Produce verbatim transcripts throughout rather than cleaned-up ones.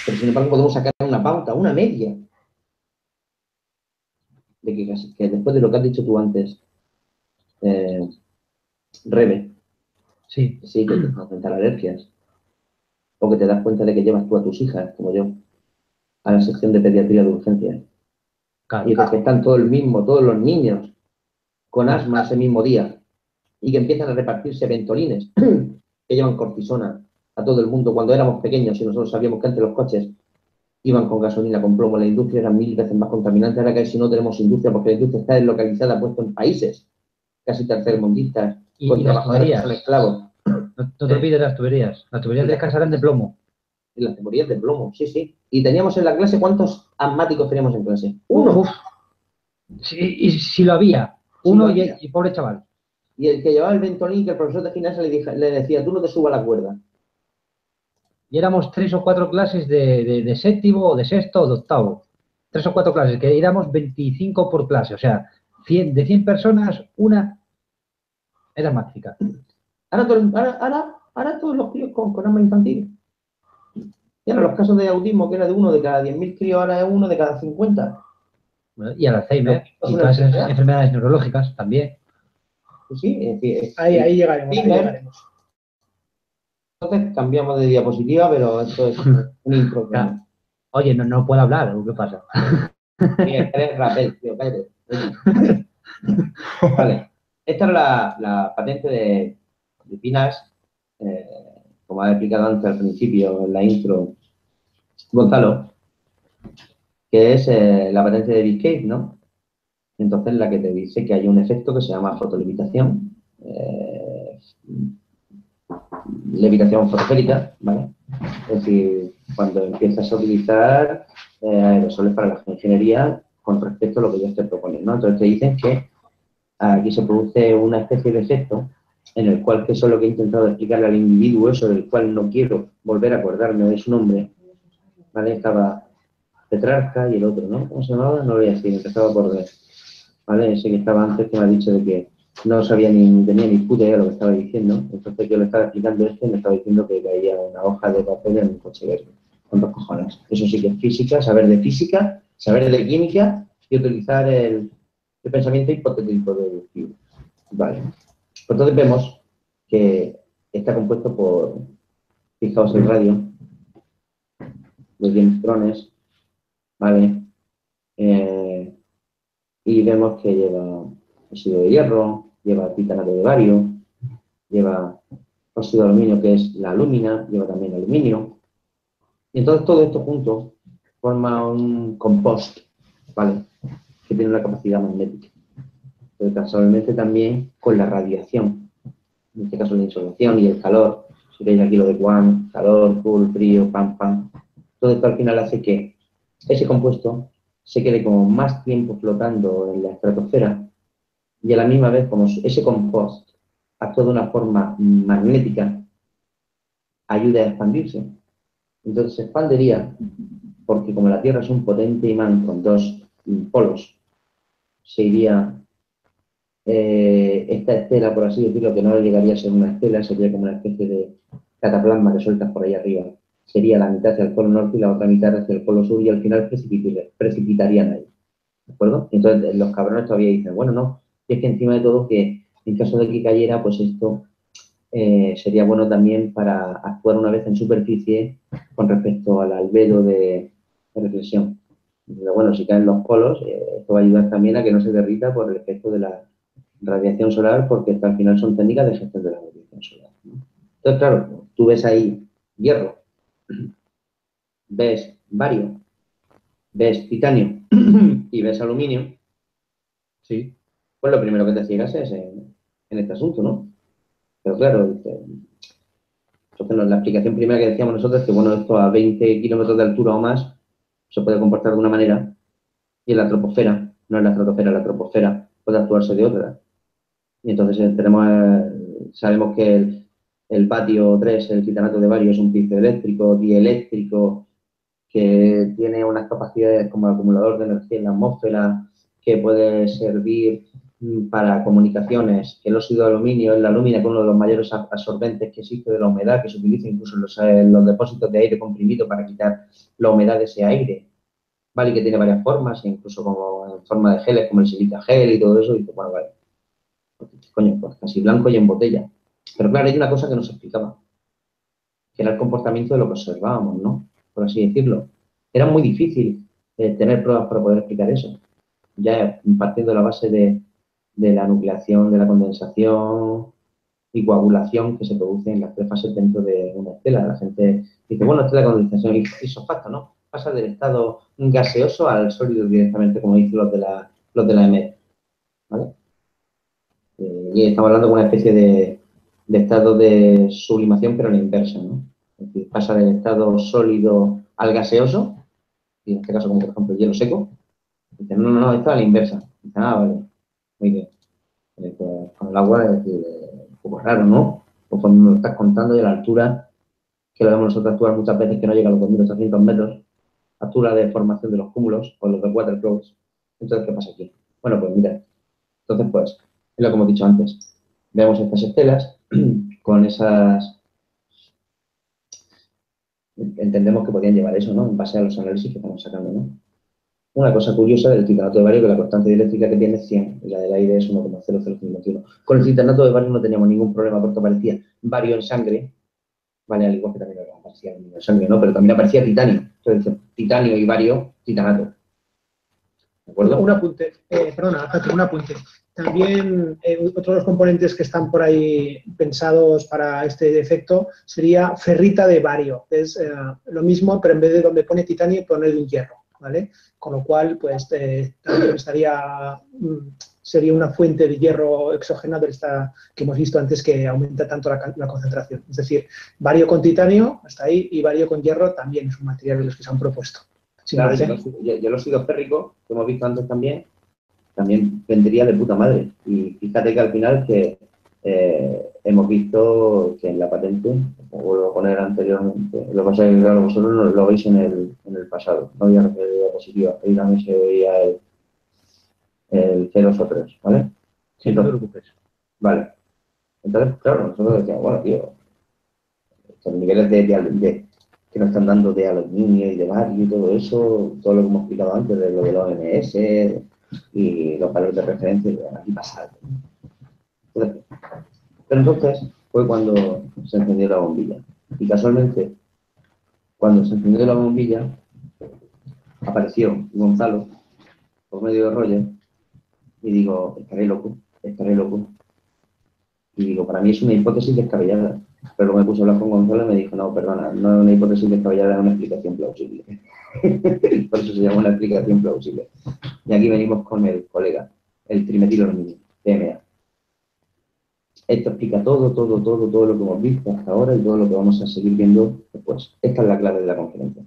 Pero sin embargo podemos sacar una pauta, una media, de que, que después de lo que has dicho tú antes, eh, Rebe, sí, sí, que te enfrentar alergias, o que te das cuenta de que llevas tú a tus hijas, como yo, a la sección de pediatría de urgencias, claro. y de que están todo el mismo, todos los niños con asma ese mismo día, y que empiezan a repartirse ventolines que llevan cortisona a todo el mundo cuando éramos pequeños y nosotros sabíamos que antes los coches iban con gasolina, con plomo, la industria era mil veces más contaminante, ahora que si no tenemos industria, porque la industria está deslocalizada, puesto en países casi tercermundistas, Y, con y las trabajadores que son tuberías. esclavos. No, no te olvides de las tuberías. Las tuberías de casa eran de plomo. Y las tuberías de plomo, sí, sí. Y teníamos en la clase, ¿cuántos asmáticos teníamos en clase? Uno. Uf. Sí, y si lo había, uno sí lo había. Y, y pobre chaval. Y el que llevaba el ventolín, que el profesor de gimnasia le, dije, le decía, tú no te subas a la cuerda. Y éramos tres o cuatro clases de, de, de séptimo, o de sexto, o de octavo. Tres o cuatro clases, que éramos veinticinco por clase. O sea, cien, de cien personas, una era asmática. Ahora, ahora, ahora, ahora todos los críos con, con asma infantil. Y ahora los casos de autismo, que era de uno de cada diez mil críos, ahora es uno de cada cincuenta. Y al Alzheimer, no, y todas esas enfermedades neurológicas también. Pues sí, es decir, ahí, ahí llegaremos, ahí llegaremos. Entonces cambiamos de diapositiva, pero esto es un intro. Claro. Oye, no, no puedo hablar, ¿qué pasa? Mira, eres rapel, tío, cállate. Vale, esta es la, la patente de, de Pinas, eh, como ha explicado antes al principio en la intro Gonzalo, que es eh, la patente de Biscay, ¿no? Entonces la que te dice que hay un efecto que se llama fotolevitación, eh, levitación fotosférica, ¿vale? Es decir, cuando empiezas a utilizar eh, aerosoles para la ingeniería con respecto a lo que yo estoy proponiendo, ¿no? Entonces te dicen que aquí se produce una especie de efecto en el cual, que eso es lo que he intentado explicarle al individuo, sobre el cual no quiero volver a acordarme de su nombre, ¿vale? Estaba Petrarca y el otro, ¿no? ¿Cómo se llamaba? No lo voy a decir, empezaba por D, ¿vale? Ese que estaba antes, que me ha dicho de que no sabía ni, tenía ni puta idea de lo que estaba diciendo, entonces yo le estaba explicando esto y me estaba diciendo que caía una hoja de papel en un coche verde, con dos cojones. Eso sí que es física, saber de física, saber de química y utilizar el, el pensamiento hipotético deductivo. Vale. Pues entonces vemos que está compuesto por, fijaos el radio, de diez electrones, ¿vale? Eh, y vemos que lleva óxido de hierro, lleva titanato de bario, lleva óxido de aluminio, que es la alúmina, lleva también aluminio. Y entonces todo esto junto forma un compost, ¿vale? Que tiene una capacidad magnética. Pero casualmente también con la radiación, en este caso la insolación y el calor. Si veis aquí lo de Guam, calor, cool, frío, pam, pam. Todo esto al final hace que ese compuesto se quede como más tiempo flotando en la estratosfera y a la misma vez, como ese compost actúa de una forma magnética, ayuda a expandirse. Entonces se expandiría porque como la Tierra es un potente imán con dos polos, se iría eh, esta estela, por así decirlo, que no llegaría a ser una estela, sería como una especie de cataplasma que sueltas por ahí arriba. Sería la mitad hacia el polo norte y la otra mitad hacia el polo sur y al final precipitarían ahí. ¿De acuerdo? Entonces los cabrones todavía dicen, bueno, no, y es que encima de todo que en caso de que cayera, pues esto eh, sería bueno también para actuar una vez en superficie con respecto al albedo de, de reflexión. Pero bueno, si caen los polos, eh, esto va a ayudar también a que no se derrita por el efecto de la radiación solar, porque al final son técnicas de gestión de la radiación solar, ¿no? Entonces, claro, tú ves ahí hierro, ves bario, ves titanio y ves aluminio, sí, pues lo primero que te fijas es en, en este asunto, ¿no? Pero claro, entonces la explicación primera que decíamos nosotros es que, bueno, esto a veinte kilómetros de altura o más se puede comportar de una manera y en la troposfera, no en la estratosfera, en la troposfera puede actuarse de otra. Y entonces tenemos, eh, sabemos que el, el vatio tres, el titanato de bario, es un piezoeléctrico, dieléctrico, que tiene unas capacidades como acumulador de energía en la atmósfera, que puede servir para comunicaciones, el óxido de aluminio es la alúmina, que es uno de los mayores absorbentes que existe de la humedad, que se utiliza incluso en los, en los depósitos de aire comprimido para quitar la humedad de ese aire, ¿vale? Y que tiene varias formas, incluso como en forma de geles, como el silica gel y todo eso, y pues, bueno, vale. Coño, pues casi blanco y en botella. Pero claro, hay una cosa que no se explicaba, que era el comportamiento de lo que observábamos, ¿no? Por así decirlo. Era muy difícil eh, tener pruebas para poder explicar eso. Ya partiendo de la base de, de la nucleación, de la condensación y coagulación que se produce en las tres fases dentro de una estela. La gente dice, bueno, esta es la condensación isofacto, ¿no? Pasa del estado gaseoso al sólido directamente, como dicen los de la, los de la E M E D, ¿vale? Eh, y estamos hablando de una especie de, de estado de sublimación, pero a la inversa, ¿no? Es decir, pasa del estado sólido al gaseoso, y en este caso, como por ejemplo el hielo seco. Dicen, no, no, no, esto es a la inversa. Dicen, ah, vale, muy bien. Eh, pues, con el agua es decir, eh, un poco raro, ¿no? Pues cuando me lo estás contando y a la altura, que lo vemos nosotros actuar muchas veces, que no llega a los dos mil ochocientos metros, altura de formación de los cúmulos, o los de water clouds. Entonces, ¿qué pasa aquí? Bueno, pues mira, entonces, pues, es lo que hemos dicho antes. Vemos estas estelas con esas... Entendemos que podían llevar eso, ¿no? En base a los análisis que estamos sacando, ¿no? Una cosa curiosa del titanato de bario, que la constante dieléctrica que tiene es cien, y la del aire es uno coma cero cero cincuenta y uno. Con el titanato de bario no teníamos ningún problema porque aparecía bario en sangre, ¿vale? Al igual que también aparecía en sangre, ¿no? Pero también aparecía titanio. Entonces, titanio y bario, titanato. ¿De acuerdo? Un apunte, eh, perdona, un apunte. También eh, otro de los componentes que están por ahí pensados para este efecto sería ferrita de bario. Es eh, lo mismo, pero en vez de donde pone titanio, poner un hierro, ¿vale? Con lo cual, pues, eh, también estaría, sería una fuente de hierro exógena de esta que hemos visto antes que aumenta tanto la, la concentración. Es decir, bario con titanio, hasta ahí, y bario con hierro también es un material de los que se han propuesto. Claro, yo, yo, yo los óxidos férricos, que hemos visto antes también, también vendría de puta madre. Y fíjate que al final que eh, hemos visto que en la patente, como vuelvo a poner anteriormente, lo que pasa es que claro, vosotros no lo veis en el, en el pasado, no había referencia positiva, ahí también se veía el, el cero o tres, ¿vale? Sí, no te preocupes. Vale. Entonces, claro, nosotros decíamos, bueno, tío, estos niveles de, de, de que nos están dando de aluminio y de bario y todo eso, todo lo que hemos explicado antes de lo de los O M S y los valores de referencia, y aquí pasa algo. Entonces, pero entonces fue cuando se encendió la bombilla. Y casualmente, cuando se encendió la bombilla, apareció Gonzalo por medio de Roger y digo, estaré loco, estaré loco. Y digo, para mí es una hipótesis descabellada. Pero luego me puse a hablar con Gonzalo y me dijo, no, perdona, no es una hipótesis descabellada, es una explicación plausible. Por eso se llama una explicación plausible. Y aquí venimos con el colega, el trimetilaluminio, T M A. Esto explica todo, todo, todo, todo lo que hemos visto hasta ahora y todo lo que vamos a seguir viendo después. Esta es la clave de la conferencia.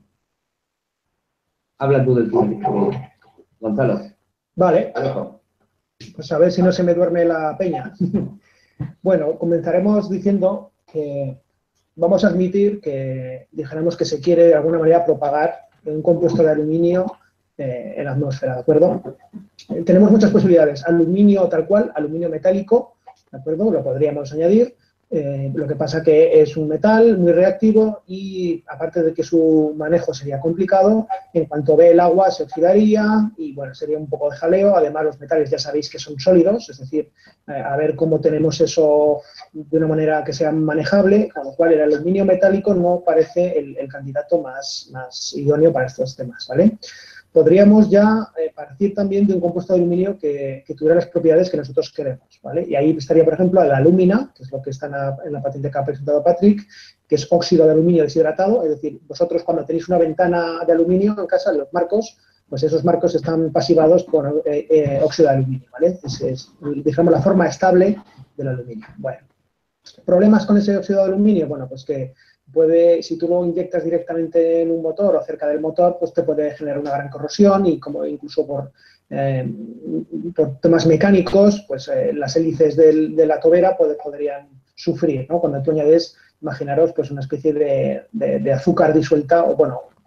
Habla tú del trimetilaluminio. Gonzalo. Vale. Pues a ver si no se me duerme la peña. Bueno, comenzaremos diciendo que vamos a admitir que dijéramos que se quiere de alguna manera propagar un compuesto de aluminio eh, en la atmósfera, ¿de acuerdo? Eh, tenemos muchas posibilidades. Aluminio tal cual, aluminio metálico, ¿de acuerdo? Lo podríamos añadir. Eh, lo que pasa que es un metal muy reactivo y aparte de que su manejo sería complicado, en cuanto ve el agua se oxidaría y bueno, sería un poco de jaleo. Además los metales ya sabéis que son sólidos, es decir, eh, a ver cómo tenemos eso de una manera que sea manejable, con lo cual el aluminio metálico no parece el, el candidato más, más idóneo para estos temas, ¿vale? Podríamos ya eh, partir también de un compuesto de aluminio que, que tuviera las propiedades que nosotros queremos, ¿vale? Y ahí estaría, por ejemplo, la alúmina, que es lo que está en la, en la patente que ha presentado Patrick, que es óxido de aluminio deshidratado, es decir, vosotros cuando tenéis una ventana de aluminio en casa, en los marcos, pues esos marcos están pasivados por eh, eh, óxido de aluminio, ¿vale? Es, es, digamos, la forma estable del aluminio. Bueno, ¿problemas con ese óxido de aluminio? Bueno, pues que puede, si tú lo inyectas directamente en un motor o cerca del motor, pues te puede generar una gran corrosión y como incluso por, eh, por temas mecánicos, pues eh, las hélices del, de la tobera puede, podrían sufrir, ¿no? Cuando tú añades, imaginaros, pues una especie de, de, de azúcar disuelta o, bueno,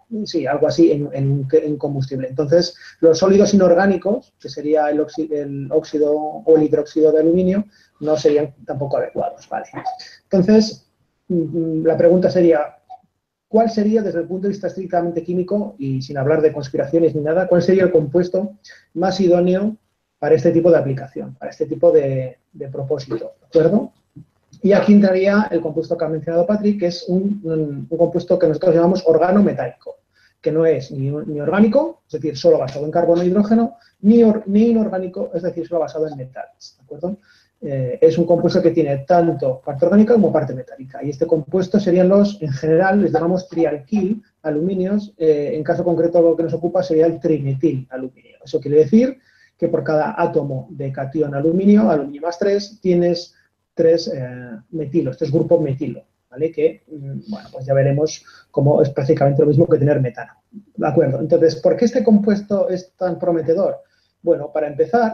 sí, algo así en, en, en combustible. Entonces, los sólidos inorgánicos, que sería el, óxido, el óxido o el hidróxido de aluminio, no serían tampoco adecuados, ¿vale? Entonces, la pregunta sería, ¿cuál sería, desde el punto de vista estrictamente químico, y sin hablar de conspiraciones ni nada, cuál sería el compuesto más idóneo para este tipo de aplicación, para este tipo de, de propósito, ¿de acuerdo? Y aquí entraría el compuesto que ha mencionado Patrick, que es un, un, un compuesto que nosotros llamamos organometálico, que no es ni, ni orgánico, es decir, solo basado en carbono e hidrógeno, ni, or, ni inorgánico, es decir, solo basado en metales, ¿de acuerdo? Eh, es un compuesto que tiene tanto parte orgánica como parte metálica. Y este compuesto serían los, en general, les llamamos trialquil aluminios. Eh, en caso concreto, lo que nos ocupa sería el trimetil aluminio. Eso quiere decir que por cada átomo de catión aluminio, aluminio más tres, tienes tres eh, metilos, tres grupos metilo, ¿vale? Que, bueno, pues ya veremos cómo es prácticamente lo mismo que tener metano. ¿De acuerdo? Entonces, ¿por qué este compuesto es tan prometedor? Bueno, para empezar,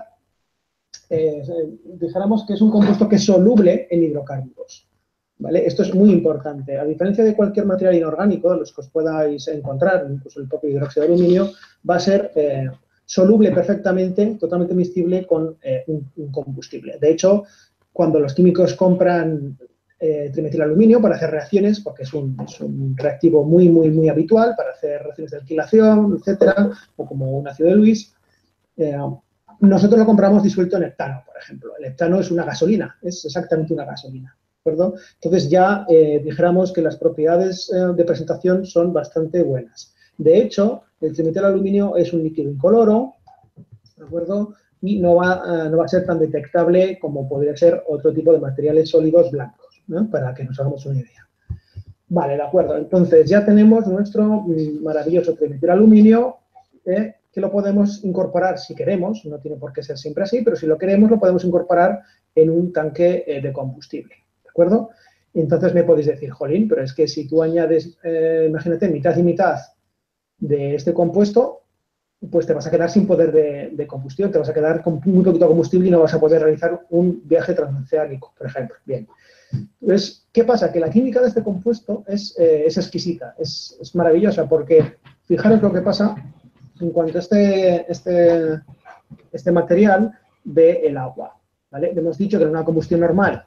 eh, dijéramos que es un compuesto que es soluble en hidrocarburos, ¿vale? Esto es muy importante. A diferencia de cualquier material inorgánico, de los que os podáis encontrar, incluso el propio hidróxido de aluminio, va a ser eh, soluble perfectamente, totalmente miscible con eh, un, un combustible. De hecho, cuando los químicos compran eh, trimetilaluminio para hacer reacciones, porque es un, es un reactivo muy, muy, muy habitual para hacer reacciones de alquilación, etcétera, o como un ácido de Lewis, eh, nosotros lo compramos disuelto en heptano, por ejemplo. El heptano es una gasolina, es exactamente una gasolina, ¿de acuerdo? Entonces ya eh, dijéramos que las propiedades eh, de presentación son bastante buenas. De hecho, el trimetilaluminio es un líquido incoloro, ¿de acuerdo? Y no va, uh, no va a ser tan detectable como podría ser otro tipo de materiales sólidos blancos, ¿no? Para que nos hagamos una idea. Vale, de acuerdo. Entonces, ya tenemos nuestro mm, maravilloso trimetilaluminio, eh, que lo podemos incorporar si queremos, no tiene por qué ser siempre así, pero si lo queremos lo podemos incorporar en un tanque eh, de combustible, ¿de acuerdo? Entonces me podéis decir, jolín, pero es que si tú añades, eh, imagínate, mitad y mitad de este compuesto, pues te vas a quedar sin poder de, de combustión, te vas a quedar con muy poquito combustible y no vas a poder realizar un viaje transoceánico, por ejemplo. Bien. Entonces, ¿qué pasa? Que la química de este compuesto es, eh, es exquisita, es, es maravillosa, porque fijaros lo que pasa en cuanto este, este, este material ve el agua, ¿vale? Hemos dicho que en una combustión normal,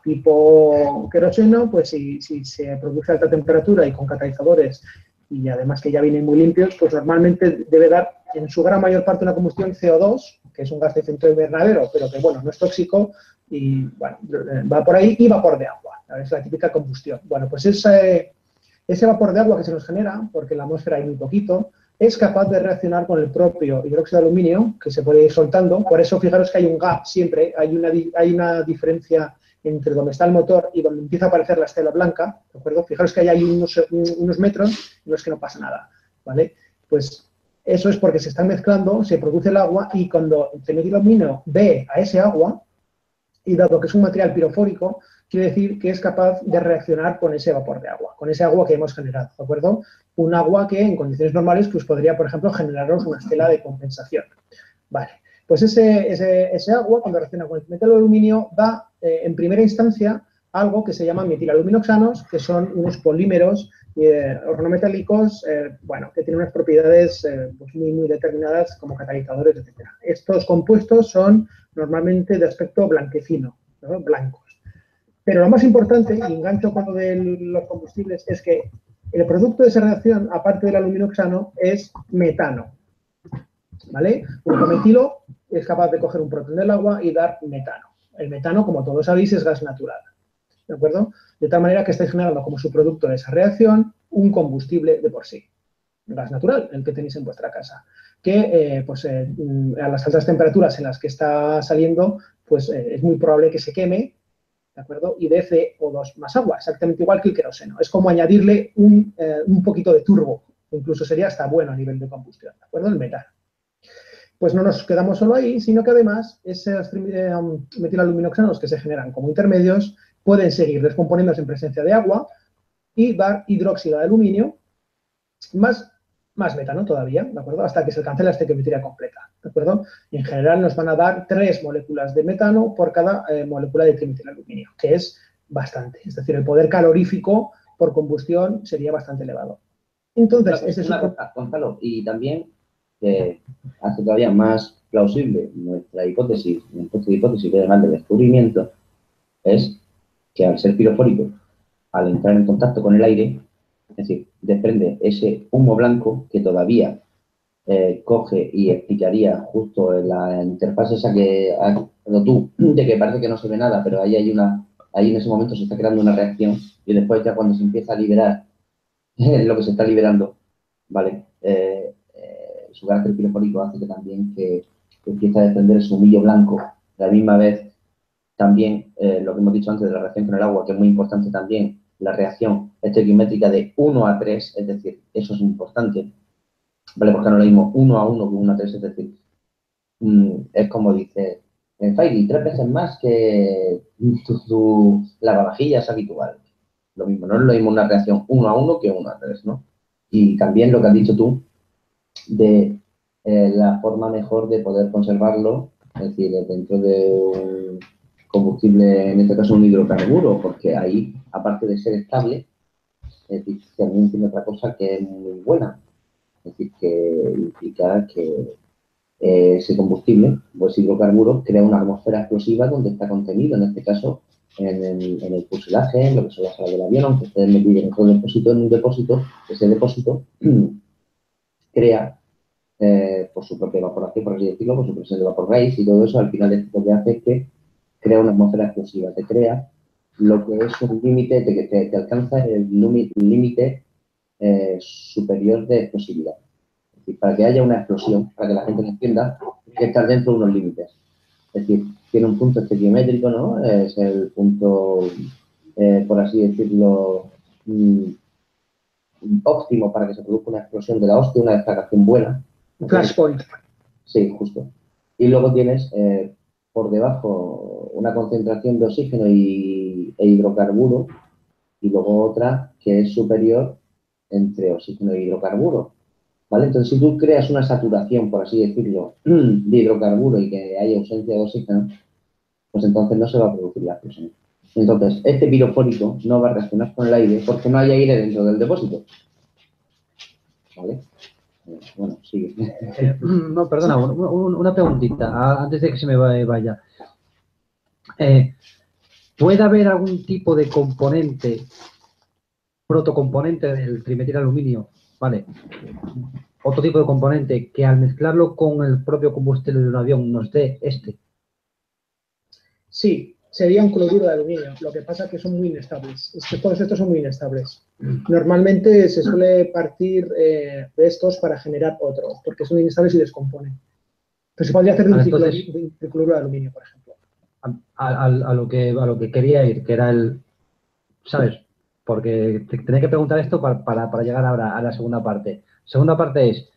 tipo queroseno, pues si, si se produce a alta temperatura y con catalizadores, y además que ya vienen muy limpios, pues normalmente debe dar en su gran mayor parte una combustión C O dos, que es un gas de efecto invernadero, pero que, bueno, no es tóxico y, bueno, va por ahí, y vapor de agua, ¿sabes? Es la típica combustión. Bueno, pues ese, ese vapor de agua que se nos genera, porque en la atmósfera hay muy poquito, es capaz de reaccionar con el propio hidróxido de aluminio, que se puede ir soltando. Por eso, fijaros que hay un gap siempre, hay una, hay una diferencia entre donde está el motor y donde empieza a aparecer la estela blanca, ¿de acuerdo? Fijaros que ahí hay unos, unos metros en los que no pasa nada, ¿vale? Pues eso es porque se están mezclando, se produce el agua y cuando el trimetilaluminio ve a ese agua, y dado que es un material pirofórico, quiere decir que es capaz de reaccionar con ese vapor de agua, con ese agua que hemos generado, ¿de acuerdo? Un agua que en condiciones normales pues podría, por ejemplo, generarnos una estela de compensación. Vale, pues ese, ese, ese agua, cuando reacciona con el metalaluminio, da eh, en primera instancia algo que se llama metilaluminoxanos, que son unos polímeros eh, organometálicos, eh, bueno, que tienen unas propiedades eh, pues muy, muy determinadas como catalizadores, etcétera. Estos compuestos son normalmente de aspecto blanquecino, ¿no? Blancos. Pero lo más importante, y engancho con lo de los combustibles, es que el producto de esa reacción, aparte del aluminoxano, es metano, ¿vale? Un metilo es capaz de coger un protón del agua y dar metano. El metano, como todos sabéis, es gas natural, ¿de acuerdo? De tal manera que estáis generando como subproducto de esa reacción un combustible de por sí, gas natural, el que tenéis en vuestra casa, que eh, pues, eh, a las altas temperaturas en las que está saliendo, pues eh, es muy probable que se queme, ¿de acuerdo? Y dé C O dos más agua, exactamente igual que el queroseno. Es como añadirle un, eh, un poquito de turbo, incluso sería hasta bueno a nivel de combustión, ¿de acuerdo? El metano. Pues no nos quedamos solo ahí, sino que además esos eh, metilaluminoxanos que se generan como intermedios pueden seguir descomponiéndose en presencia de agua y dar hidróxido de aluminio más, más metano todavía, ¿de acuerdo? Hasta que se alcance la estequiometría completa, ¿de acuerdo? Y en general nos van a dar tres moléculas de metano por cada eh, molécula de trimetilaluminio, que es bastante. Es decir, el poder calorífico por combustión sería bastante elevado. Entonces, Una, ese es una un... cosa, Gonzalo, y también eh, hace todavía más plausible nuestra hipótesis, nuestra hipótesis que además de descubrimiento, es que al ser pirofórico, al entrar en contacto con el aire, es decir, desprende ese humo blanco que todavía eh, coge y explicaría justo en la interfaz esa que has dado tú, de que parece que no se ve nada, pero ahí hay una, ahí en ese momento se está creando una reacción y después ya cuando se empieza a liberar lo que se está liberando, ¿vale? Eh, eh, su carácter pirofórico hace que también que, que empiece a desprender ese humillo blanco. De la misma vez, también eh, lo que hemos dicho antes de la reacción con el agua, que es muy importante también, la reacción estequiométrica de uno a tres, es decir, eso es importante, ¿vale? Porque no lo mismo uno a uno que uno a tres, es decir, mmm, es como dice en Fairy, tres veces más que tu, tu lavavajillas habitual. Lo mismo, no es lo mismo una reacción uno a uno que uno a tres, ¿no? Y también lo que has dicho tú de eh, la forma mejor de poder conservarlo, es decir, dentro de un combustible, en este caso un hidrocarburo, porque ahí, aparte de ser estable, es decir, también tiene otra cosa que es muy buena, es decir, que implica que eh, ese combustible, o ese hidrocarburo, crea una atmósfera explosiva donde está contenido, en este caso, en el, en el fuselaje, en lo que son las alas del avión, aunque esté metido en otro depósito, en un depósito, ese depósito crea, eh, por su propia evaporación, por así decirlo, por su presión de vapor raíz y todo eso, al final esto lo que hace es que crea una atmósfera explosiva, te crea lo que es un límite, te, te, te alcanza el límite eh, superior de explosividad. Es decir, para que haya una explosión, para que la gente lo entienda, tiene que estar dentro de unos límites. Es decir, tiene un punto estequiométrico, ¿no? Es el punto, eh, por así decirlo, mmm, óptimo para que se produzca una explosión de la hostia, una deflagración buena. Flashpoint. Sí, justo. Y luego tienes eh, por debajo una concentración de oxígeno y, e hidrocarburo y luego otra que es superior entre oxígeno e hidrocarburo. ¿Vale? Entonces, si tú creas una saturación, por así decirlo, de hidrocarburo y que haya ausencia de oxígeno, pues entonces no se va a producir la explosión. Entonces, este pirofórico no va a reaccionar con el aire porque no hay aire dentro del depósito. ¿Vale? Bueno, sigue. Eh, no, perdona, un- un- una preguntita, antes de que se me vaya. Eh, ¿Puede haber algún tipo de componente, protocomponente del trimetilaluminio, ¿vale? Otro tipo de componente que al mezclarlo con el propio combustible de un avión nos dé este? Sí, sería un cloruro de aluminio. Lo que pasa es que son muy inestables. Es que todos estos son muy inestables. Normalmente se suele partir eh, de estos para generar otros, porque son inestables y descomponen. Pero se podría hacer de un, Entonces, ciclo, de un cloruro de aluminio, por ejemplo. A, a, a, lo que, a lo que quería ir, que era el, ¿sabes? Porque te, tenía que preguntar esto para, para, para llegar ahora a la segunda parte. Segunda parte es,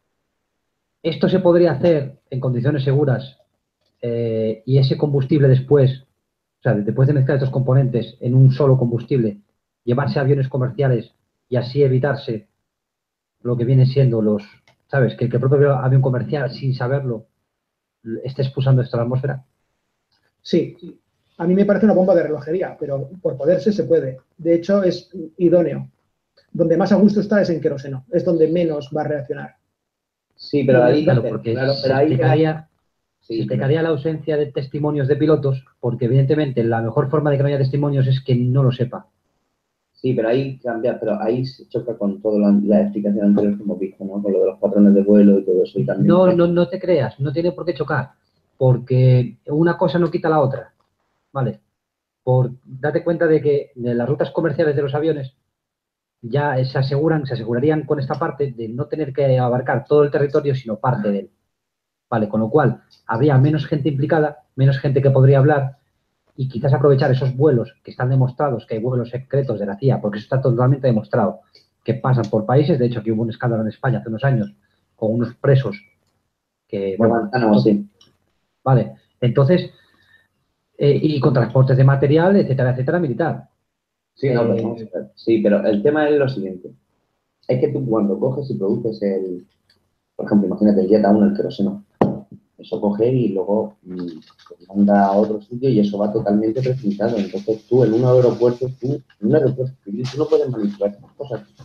¿esto se podría hacer en condiciones seguras eh, y ese combustible después, o sea, después de mezclar estos componentes en un solo combustible, llevarse a aviones comerciales y así evitarse lo que viene siendo los, ¿sabes? Que, que el propio avión comercial, sin saberlo, esté expulsando esto a la atmósfera? Sí, a mí me parece una bomba de relojería, pero por poderse se puede. De hecho, es idóneo. Donde más a gusto está es en queroseno, es donde menos va a reaccionar. Sí, pero ahí, claro, porque claro, se pero ahí explicaría, sí, se explicaría la ausencia de testimonios de pilotos, porque evidentemente la mejor forma de que no haya testimonios es que no lo sepa. Sí, pero ahí cambia, pero ahí se choca con toda la, la explicación anterior que hemos visto, ¿no? Con lo de los patrones de vuelo y todo eso. Y también No, no, no te creas, no tiene por qué chocar, porque una cosa no quita la otra, ¿vale? Por, date cuenta de que de las rutas comerciales de los aviones ya se aseguran, se asegurarían con esta parte de no tener que abarcar todo el territorio, sino parte de él. Vale, con lo cual habría menos gente implicada, menos gente que podría hablar y quizás aprovechar esos vuelos que están demostrados, que hay vuelos secretos de la C I A, porque eso está totalmente demostrado, que pasan por países. De hecho, aquí hubo un escándalo en España hace unos años con unos presos que, bueno, Guantánamo, sí. Vale, entonces, eh, y con transportes de material, etcétera, etcétera, militar. Sí, no, Eh, pero vamos a ver. Sí, pero el tema es lo siguiente. Es que tú cuando coges y produces el, por ejemplo, imagínate el Jet A uno, el queroseno. Eso coge y luego mmm, se manda a otro sitio y eso va totalmente precipitado. Entonces tú en un aeropuerto, tú, en un aeropuerto civil, tú no puedes manipular estas cosas.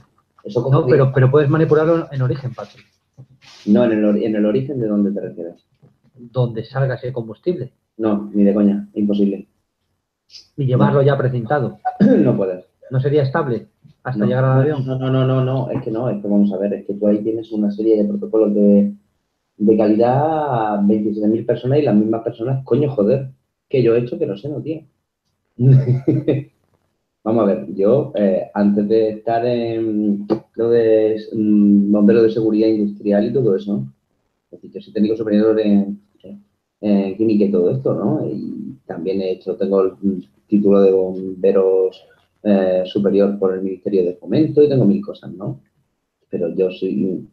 Eso No, pero, pero puedes manipularlo en origen, Patrick. No, en el, en el origen, ¿de dónde te refieres? Donde salga ese combustible. No, ni de coña, imposible. Y llevarlo ya precintado. No puedes. ¿No sería estable hasta No, llegar al avión? no, no, no, no, no, es que no, es que vamos a ver, es que tú ahí tienes una serie de protocolos de, de calidad a veintisiete mil personas y las mismas personas, coño, joder, que yo he hecho que no sé, no, tío. Vamos a ver, yo eh, antes de estar en lo de mm, bombero de seguridad industrial y todo eso, es decir, yo soy técnico superior en, en química y todo esto, ¿no? Y también he hecho, tengo el título de bomberos eh, superior por el Ministerio de Fomento y tengo mil cosas, ¿no? Pero yo soy...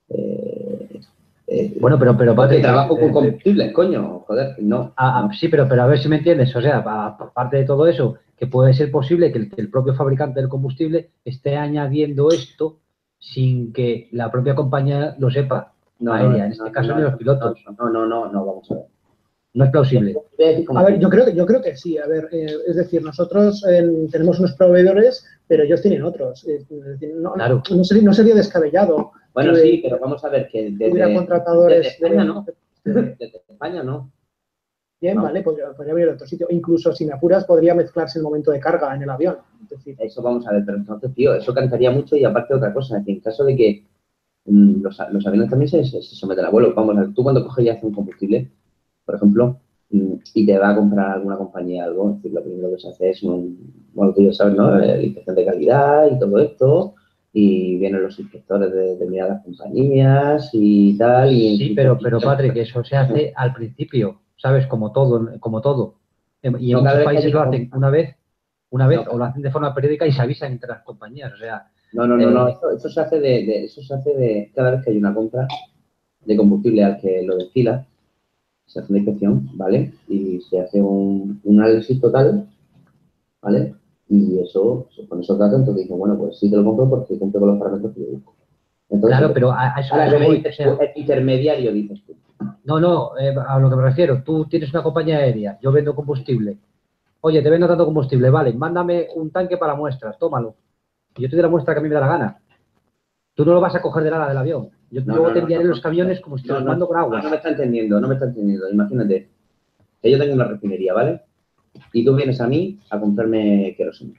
Eh, eh, Bueno, pero, pero porque Patrick, trabajo eh, con eh, combustibles, coño, joder, no. Ah, no. sí, pero, pero a ver si me entiendes. O sea, aparte de todo eso, que puede ser posible que el, que el propio fabricante del combustible esté añadiendo esto sin que la propia compañía lo sepa, No, aérea, no, en este no, caso, no, ni los no, pilotos. no, no, no, no, vamos a ver. No es plausible. A ver, yo creo, que- yo creo que sí. A ver, eh, es decir, nosotros eh, tenemos unos proveedores, pero ellos tienen otros. Es decir, no, Claro. no, sería, no sería descabellado. Bueno, que sí, pero vamos a ver que desde, hubiera contratadores desde España de- no. de- Desde España no. Bien, ¿no? vale, podría, podría haber otro sitio. Incluso sin apuras podría mezclarse el momento de carga en el avión. Es decir, Eso vamos a ver, pero entonces, tío, eso cantaría mucho y aparte otra cosa, es decir, en caso de que mm, los, los aviones también se, se, se someten a vuelo, vamos a ver, tú cuando coges y haces un combustible, por ejemplo, mm, y te va a comprar alguna compañía algo, es decir, lo primero que se hace es un, bueno, tú ya sabes, ¿no? La inspección de calidad y todo esto, y vienen los inspectores de determinadas compañías y tal. Y Sí, pero, pero Patrick, eso se hace al principio, ¿sabes? Como todo, como todo. Y en No, cada muchos vez que países hay lo una hacen compra. una vez, una vez, No, o lo hacen de forma periódica y se avisan entre las compañías. O sea, No, no, no, no. eh, Eso, eso se hace de, de- eso se hace de cada vez que hay una compra de combustible al que lo destila, se hace una inspección, ¿vale? Y se hace un, un análisis total, ¿vale? Y eso, con esos datos, entonces dice, bueno, pues sí te lo compro porque cumple con los parámetros que yo busco. Entonces, claro, pero a, a eso, a ahora eso que me voy. O dices sea, tú, el intermediario, dices tú. no, no, eh, a lo que me refiero, tú tienes una compañía aérea, yo vendo combustible. Oye, te vendo tanto combustible, vale, mándame un tanque para muestras, tómalo. Y yo te doy la muestra que a mí me da la gana. Tú no lo vas a coger del ala del avión. Yo No, luego no, te no, enviaré no, los no, camiones como si te no, los no, mando con no, agua. no me está entendiendo, no me está entendiendo. Imagínate que yo tengo una refinería, ¿vale? Y tú vienes a mí a comprarme queroseno.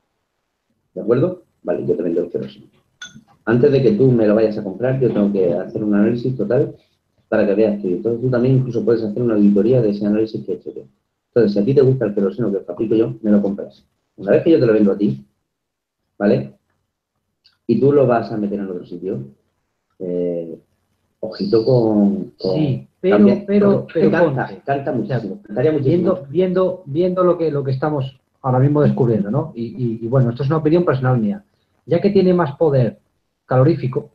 ¿De acuerdo? Vale, yo te vendo el queroseno. Antes de que tú me lo vayas a comprar, yo tengo que hacer un análisis total para que veas que entonces tú también incluso puedes hacer una auditoría de ese análisis que he hecho yo. Entonces, si a ti te gusta el queroseno que fabrico yo, me lo compras. Una vez que yo te lo vendo a ti, ¿vale? Y tú lo vas a meter en otro sitio, eh, ojito con... con Sí, pero, cambia, pero, pero canta, ponte. canta O sea, muchísimo, cantaría muchísimo. viendo, viendo, viendo lo que, lo que estamos ahora mismo descubriendo, ¿no? Y, y- y bueno, esto es una opinión personal mía. Ya que tiene más poder calorífico,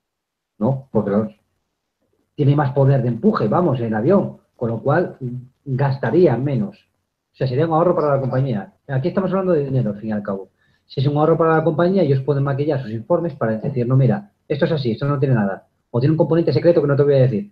¿no? Porque los- tiene más poder de empuje, vamos, en el avión, con lo cual gastaría menos. O sea, sería un ahorro para la compañía. Aquí estamos hablando de dinero, al fin y al cabo. Si es un ahorro para la compañía, ellos pueden maquillar sus informes para decir, no, mira, esto es así, esto no tiene nada. O tiene un componente secreto que no te voy a decir.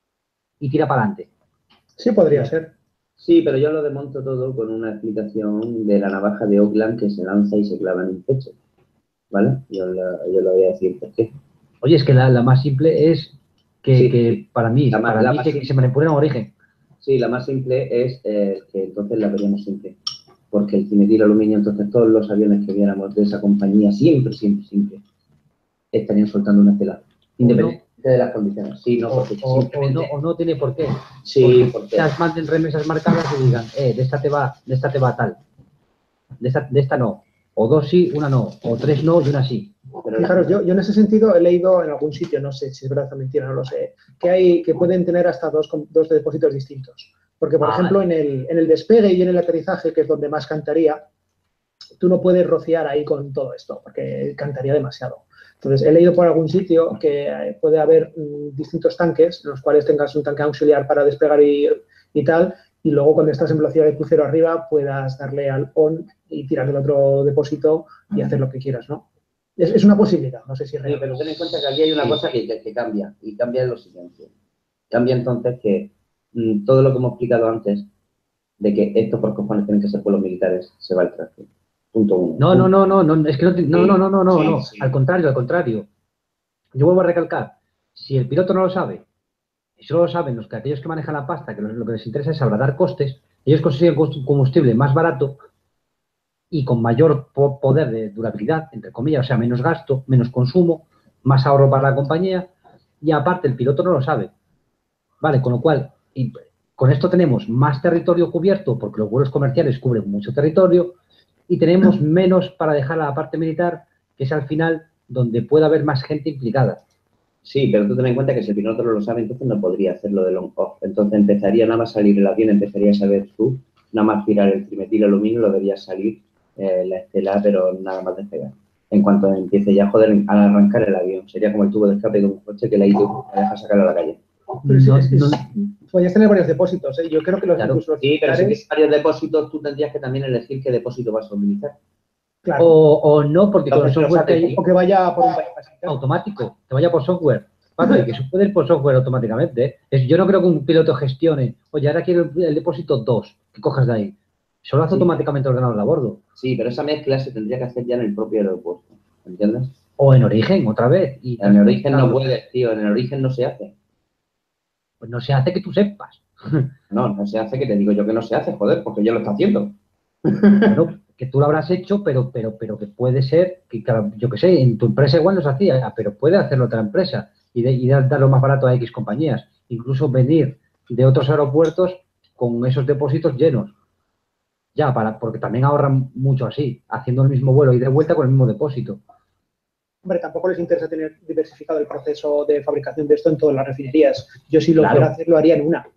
Y tira para adelante. sí podría ser. Sí, pero yo lo desmonto todo con una explicación de la navaja de Oakland que se lanza y se clava en un pecho. ¿Vale? Yo, la, yo lo voy a decir por qué. Oye, es que la, la más simple es que, Sí, que sí. para mí, La más- para la mí más que, que simple. se manipula en origen. Sí, la más simple es eh, que entonces la veríamos simple. Porque el cimetil aluminio, entonces todos los aviones que viéramos de esa compañía, siempre, siempre, siempre, estarían soltando una estela. Independiente de las condiciones. Sí, no, O, porque o- o simplemente... no, o no tiene por qué. Sí, Porque porque... quizás manden remesas marcadas y digan, eh, de esta te va, de esta te va tal. De esta, de esta no. O dos sí, una no. O tres no y una sí. pero Fijaros, la- yo, yo en ese sentido he leído en algún sitio, no sé si es verdad o mentira, no lo sé, que hay que pueden tener hasta dos, com- dos depósitos distintos. Porque, por Ah, ejemplo, vale. en el, en el despegue y en el aterrizaje, que es donde más cantaría, tú no puedes rociar ahí con todo esto, porque cantaría demasiado. Entonces, he leído por algún sitio que eh, puede haber mm, distintos tanques, en los cuales tengas un tanque auxiliar para despegar y, y tal, y luego cuando estás en velocidad de crucero arriba puedas darle al on y tirar del otro depósito y hacer lo que quieras, ¿no? Es, es una posibilidad, no sé si es Sí, real. pero ten en cuenta que aquí hay una cosa que, que- que cambia, y cambia en lo siguiente. Cambia entonces que mm, todo lo que hemos explicado antes, de que estos por cojones tienen que ser vuelos militares, se va al traste. punto uno. No, no, no, no, no, es que no, te- no, Sí, no, no, no, no, sí, no, sí. al contrario, al contrario. Yo vuelvo a recalcar, si el piloto no lo sabe, y solo lo saben los que aquellos que manejan la pasta, que lo, lo que les interesa es abaratar costes, ellos consiguen cos- combustible más barato y con mayor po- poder de durabilidad, entre comillas, o sea, menos gasto, menos consumo, más ahorro para la compañía, y aparte el piloto no lo sabe. Vale, con lo cual, y con esto tenemos más territorio cubierto, porque los vuelos comerciales cubren mucho territorio, y tenemos menos para dejar a la parte militar, que es al final donde puede haber más gente implicada. Sí, pero tú ten en cuenta que si el piloto no lo sabe, entonces no podría hacerlo de long off. Entonces empezaría nada más salir el avión, empezarías a ver tú, nada más girar el trimetil aluminio, lo deberías salir eh, la estela, pero nada más despegar. En cuanto empiece ya a joder, a arrancar el avión. Sería como el tubo de escape de un coche que le deja sacarlo a la calle. Pero sí, No, es, no, es, podrías tener varios depósitos, ¿eh? Yo creo que los, claro. incluso los Sí, pero si tienes militares, varios depósitos, tú tendrías que también elegir qué depósito vas a utilizar. claro, O, o no, porque con el Entonces, software que los hay o que vaya por un país facilitado. automático, que vaya por software. Patrick, que eso puede ir por software automáticamente. ¿eh? Es, yo no creo que un piloto gestione, oye, ahora quiero el, el depósito dos, que cojas de ahí. Solo hace Sí. automáticamente el ordenador de a bordo. Sí, pero esa mezcla se tendría que hacer ya en el propio aeropuerto. ¿Entiendes? O en origen, otra vez. Y En el origen no claro, puedes, tío. En el origen no se hace. pues no se hace que tú sepas. No, no se hace, que te digo yo que no se hace, joder, porque ya lo está haciendo. Bueno, que tú lo habrás hecho, pero, pero, pero que puede ser, que claro, yo que sé, en tu empresa igual no se hacía, pero puede hacerlo otra empresa y, de, y dar, darlo más barato a X compañías. Incluso venir de otros aeropuertos con esos depósitos llenos. Ya, para, porque también ahorran mucho así, haciendo el mismo vuelo y de vuelta con el mismo depósito. Hombre, tampoco les interesa tener diversificado el proceso de fabricación de esto en todas las refinerías. Yo si lo Claro. fuera a hacer, lo haría en una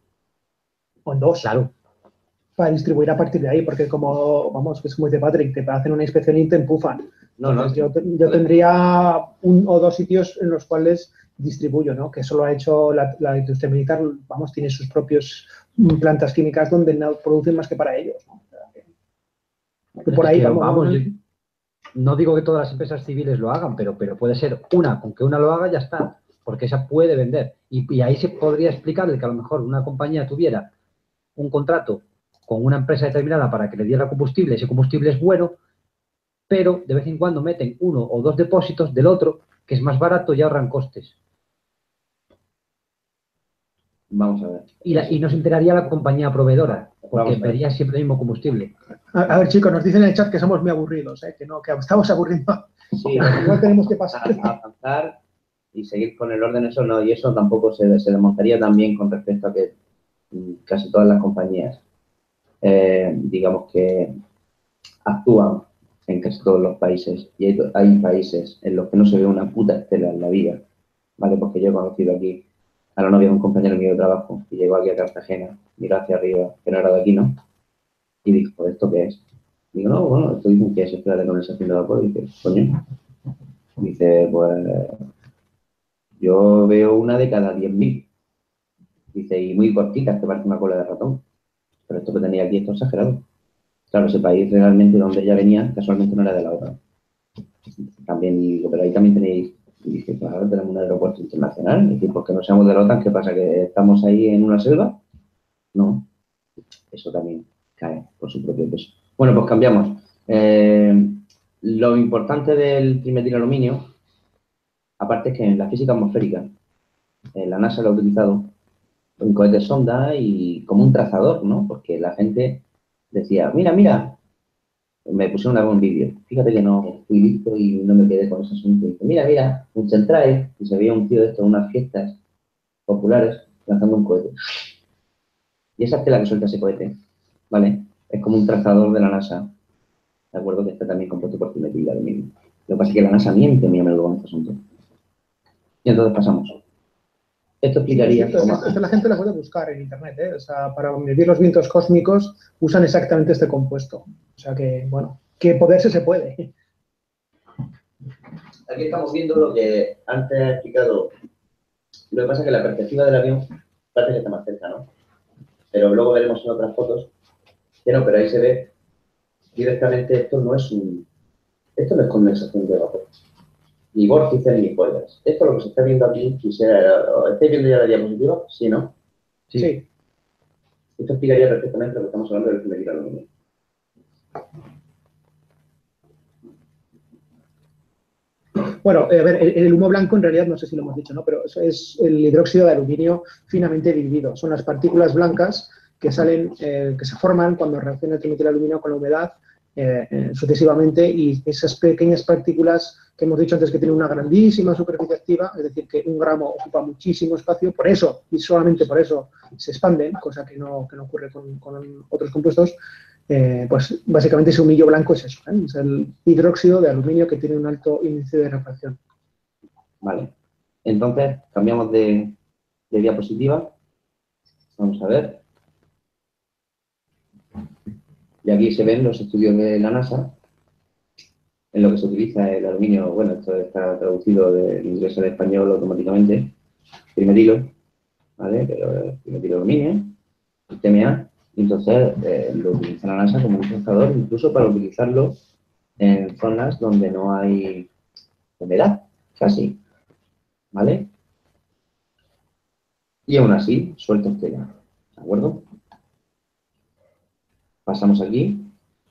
o en dos, Claro, para distribuir a partir de ahí, porque como, vamos, es como dice Patrick, te hacen una inspección y te empufan. No, no. Entonces, yo, yo tendría un o dos sitios en los cuales distribuyo, ¿no? Que eso lo ha hecho la, la industria militar, vamos, tiene sus propias plantas químicas donde no producen más que para ellos, ¿no? O sea, que, que por es ahí que vamos. vamos, ¿no? yo no digo que todas las empresas civiles lo hagan, pero, pero puede ser una, con que una lo haga ya está, porque esa puede vender. Y, y ahí se podría explicarle que a lo mejor una compañía tuviera un contrato con una empresa determinada para que le diera combustible, ese combustible es bueno, pero de vez en cuando meten uno o dos depósitos del otro, que es más barato y ahorran costes. Vamos a ver. Y, la, y no se enteraría la compañía proveedora, porque vería siempre el mismo combustible. A, a ver, chicos, nos dicen en el chat que somos muy aburridos, ¿eh? que no, que estamos aburriendo. Sí, igual tenemos que pasar. A, a avanzar y seguir con el orden, eso no, y eso tampoco se, se demostraría también con respecto a que mm, casi todas las compañías, eh, digamos que actúan en casi todos los países, y hay, hay países en los que no se ve una puta estela en la vida, ¿vale? Porque yo he conocido aquí a la novia de un compañero mío de trabajo que llegó aquí a Cartagena, miró hacia arriba, que no era de aquí, ¿no? Y dijo, ¿esto qué es? Digo, no, bueno, esto dicen que es esfera de condensación de vapor. Y dice, coño. Dice, pues yo veo una de cada diez mil. Dice, y muy cortita, que parece una cola de ratón. Pero esto que tenía aquí, esto es exagerado. Claro, ese país realmente donde ella venía, casualmente no era de la OTAN. También digo, pero ahí también tenéis, y dice, claro, tenemos un aeropuerto internacional. Es decir, porque no seamos de la OTAN, ¿qué pasa? ¿Que estamos ahí en una selva? No. Eso también cae por su propio peso. Bueno, pues cambiamos. Eh, lo importante del trimetilaluminio, aparte es que en la física atmosférica, eh, la NASA lo ha utilizado en cohetes sonda y como un trazador, ¿no? Porque la gente decía, mira, mira, me pusieron una vez un vídeo, fíjate que no fui listo y no me quedé con ese asunto. Y dice, mira, mira, un Centrae, y se veía un tío de esto en unas fiestas populares lanzando un cohete. Y esa tela que suelta ese cohete, ¿vale? Es como un trazador de la NASA, ¿de acuerdo? Que está también compuesto por trimetilaluminio. Lo que pasa es que la NASA miente muy a menudo con este asunto. Y entonces pasamos. Esto explicaría Sí, esto, cómo... esto, esto la gente lo puede buscar en internet, ¿eh? O sea, para medir los vientos cósmicos usan exactamente este compuesto. O sea que, bueno, que poderse se puede. Aquí estamos viendo lo que antes he explicado. Lo que pasa es que la perspectiva del avión parece que está más cerca, ¿no? Pero luego veremos en otras fotos que no, pero ahí se ve directamente, esto no es un... Esto no es condensación de vapor. Ni vórtices ni spoilers. Esto lo que se está viendo aquí, quisiera... ¿Estáis viendo ya la diapositiva? Sí, ¿no? Sí. Sí. Esto explicaría perfectamente lo que estamos hablando del trimetilaluminio. Bueno, a ver, el, el humo blanco en realidad no sé si lo hemos dicho, ¿no? Pero eso es el hidróxido de aluminio finamente dividido. Son las partículas blancas que salen, eh, que se forman cuando reacciona el trimetilaluminio con la humedad eh, eh, sucesivamente, y esas pequeñas partículas que hemos dicho antes que tienen una grandísima superficie activa, es decir, que un gramo ocupa muchísimo espacio, por eso, y solamente por eso, se expanden, cosa que no, que no ocurre con, con otros compuestos. Eh, pues básicamente ese humillo blanco es eso, ¿eh? Es el hidróxido de aluminio que tiene un alto índice de refracción. Vale. Entonces, cambiamos de, de diapositiva. Vamos a ver. Y aquí se ven los estudios de la NASA, en lo que se utiliza el aluminio. Bueno, esto está traducido del inglés al español automáticamente. Trimetilo, ¿vale? Pero trimetilo aluminio, el T M A. Entonces, eh, lo utiliza la NASA como un catalizador, incluso para utilizarlo en zonas donde no hay humedad, casi, ¿vale? Y aún así, suelta estela, ¿de acuerdo? Pasamos aquí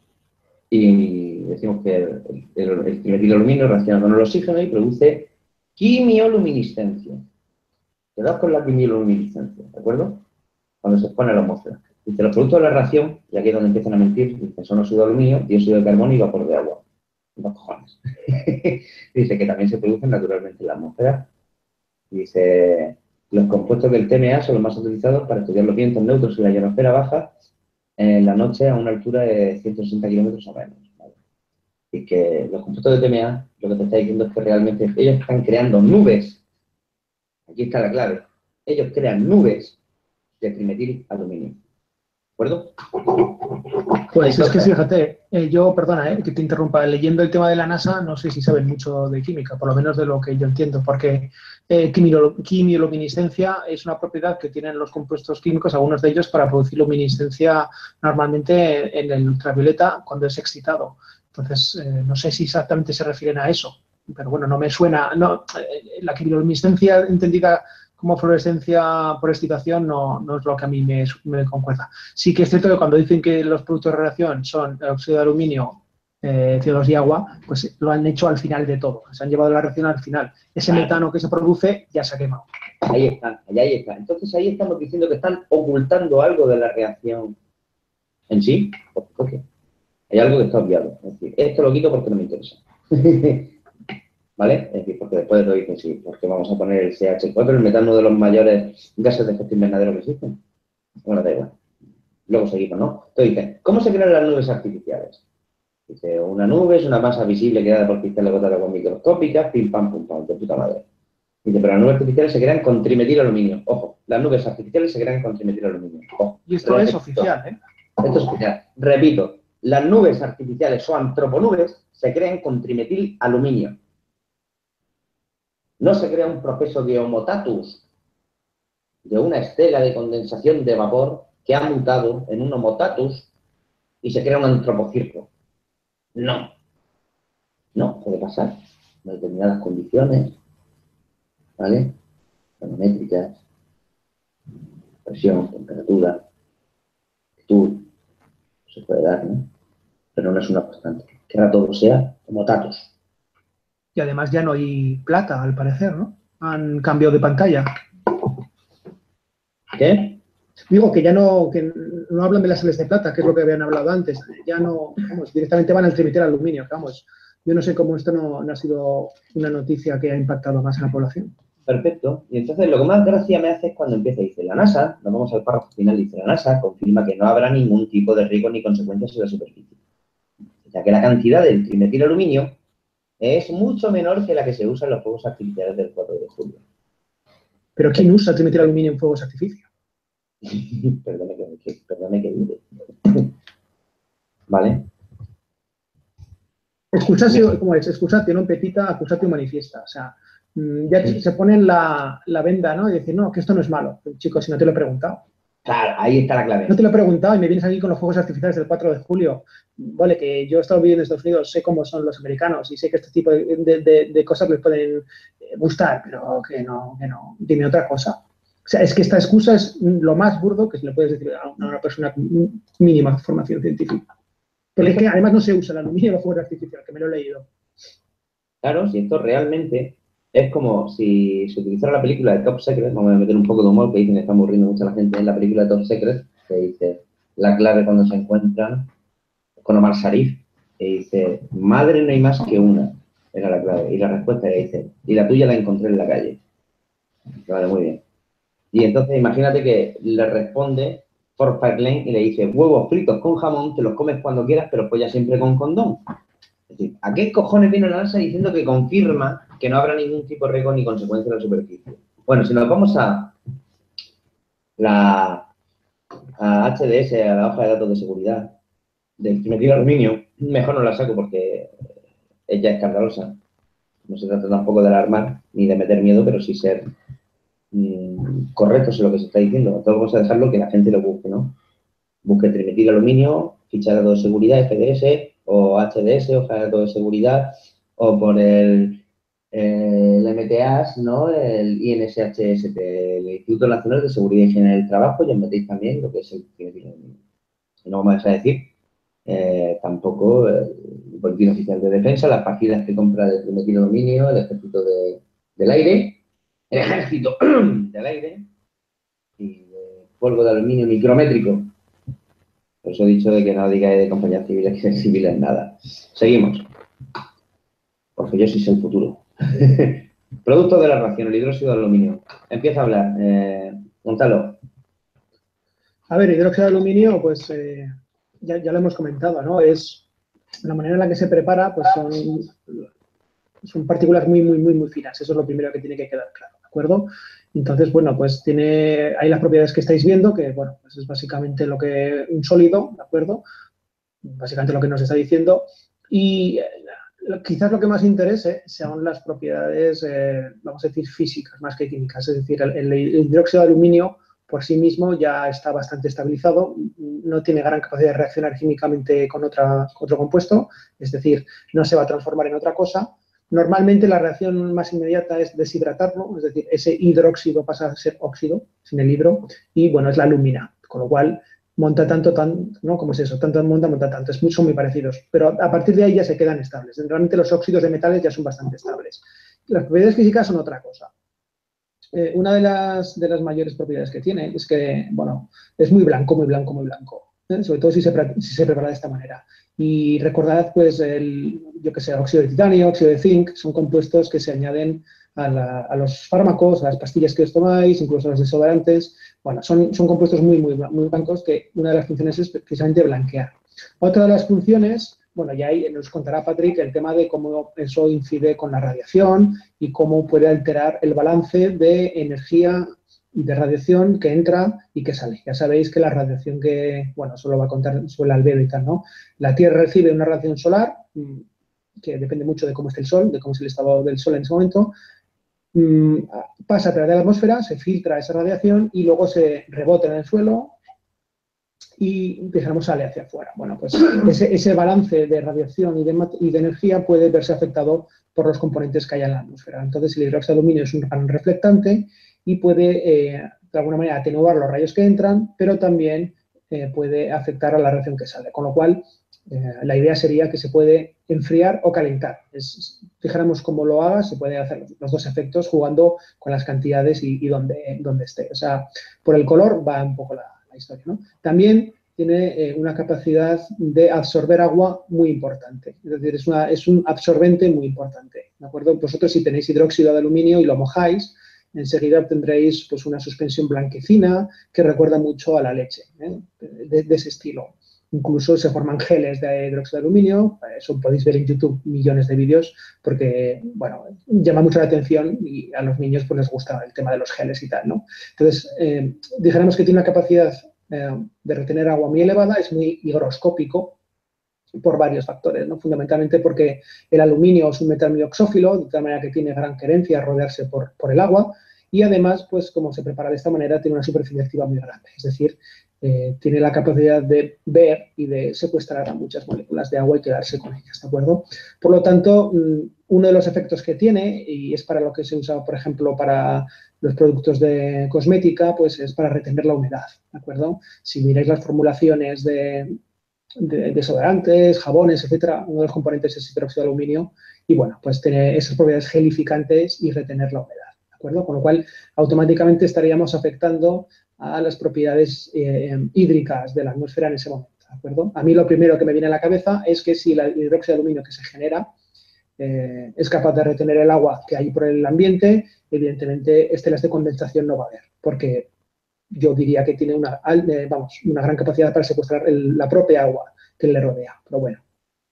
y decimos que el, el, el trimetilaluminio reacciona con el oxígeno y produce quimioluminiscencia. Quedad con la quimioluminiscencia, ¿de acuerdo? Cuando se expone a la atmósfera. Dice, los productos de la reacción, y aquí es donde empiezan a mentir, dicen, son óxido de aluminio, dióxido de carbono y vapor de agua. No cojones. Dice que también se producen naturalmente en la atmósfera. Dice, los compuestos del T M A son los más utilizados para estudiar los vientos neutros en la ionosfera baja en la noche a una altura de ciento sesenta kilómetros o menos. ¿Vale? Y que los compuestos de T M A, lo que te está diciendo es que realmente ellos están creando nubes. Aquí está la clave. Ellos crean nubes de trimetilaluminio. ¿De acuerdo? Pues es que fíjate, eh, yo, perdona, eh, que te interrumpa, leyendo el tema de la NASA, no sé si saben mucho de química, por lo menos de lo que yo entiendo, porque eh, quimioluminiscencia es una propiedad que tienen los compuestos químicos, algunos de ellos, para producir luminiscencia normalmente en el ultravioleta cuando es excitado. Entonces, eh, no sé si exactamente se refieren a eso, pero bueno, no me suena, no, eh, la quimioluminiscencia entendida como fluorescencia por excitación no, no es lo que a mí me, me concuerda. Sí que es cierto que cuando dicen que los productos de reacción son óxido de aluminio, eh, C O dos y agua, pues lo han hecho al final de todo. Se han llevado la reacción al final. Ese Claro. metano que se produce ya se ha quemado. Ahí está, ahí está. Entonces ahí estamos diciendo que están ocultando algo de la reacción en sí. ¿Por qué? Hay algo que está obviado. Es decir, esto lo quito porque no me interesa. ¿Vale? Es decir, porque después de todo dicen, sí, porque vamos a poner el C H cuatro, el metano, uno de los mayores gases de efecto invernadero que existen. Bueno, da igual. Luego seguimos, ¿no? Entonces dicen, ¿cómo se crean las nubes artificiales? Dice, una nube es una masa visible creada por cristales de gota de agua microscópicas, pim, pam, pum, pam, de puta madre. Dice, pero las nubes artificiales se crean con trimetilaluminio. Ojo, las nubes artificiales se crean con trimetilaluminio. Ojo. Y esto es oficial, ¿eh? Esto es oficial. Repito, las nubes artificiales o antroponubes se crean con trimetilaluminio. No se crea un proceso de homotatus, de una estela de condensación de vapor que ha mutado en un homotatus y se crea un antropocirco. No. No, puede pasar en determinadas condiciones, ¿vale? Manométricas, presión, temperatura, altitud, se puede dar, ¿no? Pero no es una constante. Que ahora todo sea homotatus. Y además ya no hay plata, al parecer, ¿no? Han cambiado de pantalla. ¿Qué? Digo que ya no, que no hablan de las sales de plata, que es lo que habían hablado antes. Ya no, vamos, directamente van al trimetilaluminio, vamos. Yo no sé cómo esto no, no ha sido una noticia que ha impactado más en la población. Perfecto. Y entonces lo que más gracia me hace es cuando empieza, dice la NASA, nos vamos al párrafo final, dice la NASA, confirma que no habrá ningún tipo de riesgo ni consecuencias en la superficie, ya que la cantidad del trimetilaluminio es mucho menor que la que se usa en los fuegos artificiales del cuatro de julio. ¿Pero quién usa trimetilaluminio en fuegos artificiales? Perdone que, que, perdone que diga. ¿Vale? Excusatio, ¿cómo es? Excusatio, no petita, accusatio manifiesta. O sea, ya sí. Se ponen la, la venda, ¿no? Y decir, no, que esto no es malo. Chicos, si no te lo he preguntado. Claro, ahí está la clave. No te lo he preguntado y me vienes aquí con los fuegos artificiales del cuatro de julio. Vale, que yo he estado viviendo en Estados Unidos, sé cómo son los americanos y sé que este tipo de, de, de, de cosas les pueden gustar, pero que no, que no. Dime otra cosa. O sea, es que esta excusa es lo más burdo que se le puede decir a una persona con mínima formación científica. Porque es que además no se usa el aluminio en los fuegos artificiales, que me lo he leído. Claro, si esto realmente es como si se utilizara la película de Top Secret, vamos a meter un poco de humor, que dicen que está aburriendo mucho a la gente en la película de Top Secret, que dice la clave cuando se encuentran con Omar Sharif, que dice, madre no hay más que una, era la clave. Y la respuesta le dice, y la tuya la encontré en la calle. Vale, muy bien. Y entonces imagínate que le responde Fort Fairlane y le dice, huevos fritos con jamón, te los comes cuando quieras, pero pues ya siempre con condón. Es decir, ¿a qué cojones viene la NASA diciendo que confirma que no habrá ningún tipo de riesgo ni consecuencia en la superficie? Bueno, si nos vamos a la a H D S, a la hoja de datos de seguridad del trimetil aluminio, mejor no la saco porque ella es escandalosa. No se trata tampoco de alarmar ni de meter miedo, pero sí ser mmm, correctos en lo que se está diciendo. Entonces vamos a dejarlo que la gente lo busque, ¿no? Busque trimetil aluminio, ficha de datos de seguridad, F D S, o H D S, hoja de datos de seguridad, o por el, eh, el M T A S, ¿no? El I N S H S T, el Instituto Nacional de Seguridad y Higiene del Trabajo, y os metéis también lo que es el trimetil aluminio. Y no vamos a dejar de decir eh, tampoco el Boletín Oficial de Defensa, las partidas que compra el trimetil aluminio, el Ejército de, del Aire, el Ejército del Aire y de polvo de aluminio micrométrico. Por eso he dicho de que no digáis de compañías civiles que sean civiles nada. Seguimos. Porque yo sí sé el futuro. Productos de la reacción, el hidróxido de aluminio. Empieza a hablar. Eh, Gonzalo. A ver, hidróxido de aluminio, pues eh, ya, ya lo hemos comentado, ¿no? Es la manera en la que se prepara, pues son, son partículas muy, muy, muy, muy finas. Eso es lo primero que tiene que quedar claro, ¿de acuerdo? Entonces, bueno, pues tiene, hay las propiedades que estáis viendo, que, bueno, pues es básicamente lo que, un sólido, ¿de acuerdo? Básicamente lo que nos está diciendo. Y eh, quizás lo que más interese sean las propiedades, eh, vamos a decir, físicas, más que químicas. Es decir, el, el hidróxido de aluminio por sí mismo ya está bastante estabilizado, no tiene gran capacidad de reaccionar químicamente con otra, otro compuesto, es decir, no se va a transformar en otra cosa. Normalmente la reacción más inmediata es deshidratarlo, es decir, ese hidróxido pasa a ser óxido, sin el hidro, y bueno, es la alumina, con lo cual monta tanto, tan, ¿no? ¿Cómo es eso? Tanto monta, monta tanto. Es muy, son muy parecidos. Pero a partir de ahí ya se quedan estables. Realmente los óxidos de metales ya son bastante estables. Las propiedades físicas son otra cosa. Eh, una de las, de las mayores propiedades que tiene es que, bueno, es muy blanco, muy blanco, muy blanco. ¿eh? Sobre todo si se, si se prepara de esta manera. Y recordad, pues, el, yo que sé, óxido de titanio, óxido de zinc, son compuestos que se añaden a, la, a los fármacos, a las pastillas que os tomáis, incluso a los desodorantes. Bueno, son, son compuestos muy, muy, muy blancos que una de las funciones es precisamente blanquear. Otra de las funciones, bueno, ya ahí nos contará Patrick el tema de cómo eso incide con la radiación y cómo puede alterar el balance de energía de radiación que entra y que sale. Ya sabéis que la radiación que, bueno, eso lo va a contar sobre el albedo y tal, ¿no? La Tierra recibe una radiación solar que depende mucho de cómo esté el Sol, de cómo es el estado del Sol en ese momento, pasa a través de la atmósfera, se filtra esa radiación y luego se rebota en el suelo y empezamos a salir hacia afuera. Bueno, pues ese, ese balance de radiación y de, y de energía puede verse afectado por los componentes que hay en la atmósfera. Entonces, el hidróxido de aluminio es un gran reflectante y puede, eh, de alguna manera, atenuar los rayos que entran, pero también eh, puede afectar a la radiación que sale. Con lo cual, eh, la idea sería que se puede enfriar o calentar. Es, dijéramos cómo lo haga, se puede hacer los dos efectos jugando con las cantidades y, y donde, donde esté. O sea, por el color va un poco la, la historia, ¿no? También tiene eh, una capacidad de absorber agua muy importante. Es decir, es, una, es un absorbente muy importante, ¿de acuerdo? Vosotros si tenéis hidróxido de aluminio y lo mojáis, enseguida obtendréis pues, una suspensión blanquecina que recuerda mucho a la leche, ¿eh? de, de ese estilo. Incluso se forman geles de hidróxido de aluminio, eso podéis ver en YouTube millones de vídeos porque, bueno, llama mucho la atención y a los niños pues les gusta el tema de los geles y tal, ¿no? Entonces, eh, dijéramos que tiene una capacidad eh, de retener agua muy elevada, es muy higroscópico por varios factores, ¿no? Fundamentalmente porque el aluminio es un metal muy oxófilo, de tal manera que tiene gran querencia a rodearse por, por el agua y además, pues como se prepara de esta manera, tiene una superficie activa muy grande, es decir, Eh, tiene la capacidad de ver y de secuestrar a muchas moléculas de agua y quedarse con ellas, ¿de acuerdo? Por lo tanto, uno de los efectos que tiene, y es para lo que se usa, por ejemplo, para los productos de cosmética, pues es para retener la humedad, ¿de acuerdo? Si miráis las formulaciones de, de desodorantes, jabones, etcétera. Uno de los componentes es hidróxido de aluminio y, bueno, pues tiene esas propiedades gelificantes y retener la humedad, ¿de acuerdo? Con lo cual, automáticamente estaríamos afectando a las propiedades eh, hídricas de la atmósfera en ese momento, ¿de acuerdo? A mí lo primero que me viene a la cabeza es que si el hidróxido de aluminio que se genera eh, es capaz de retener el agua que hay por el ambiente, evidentemente estelas de condensación no va a haber, porque yo diría que tiene una, eh, vamos, una gran capacidad para secuestrar el, la propia agua que le rodea, pero bueno.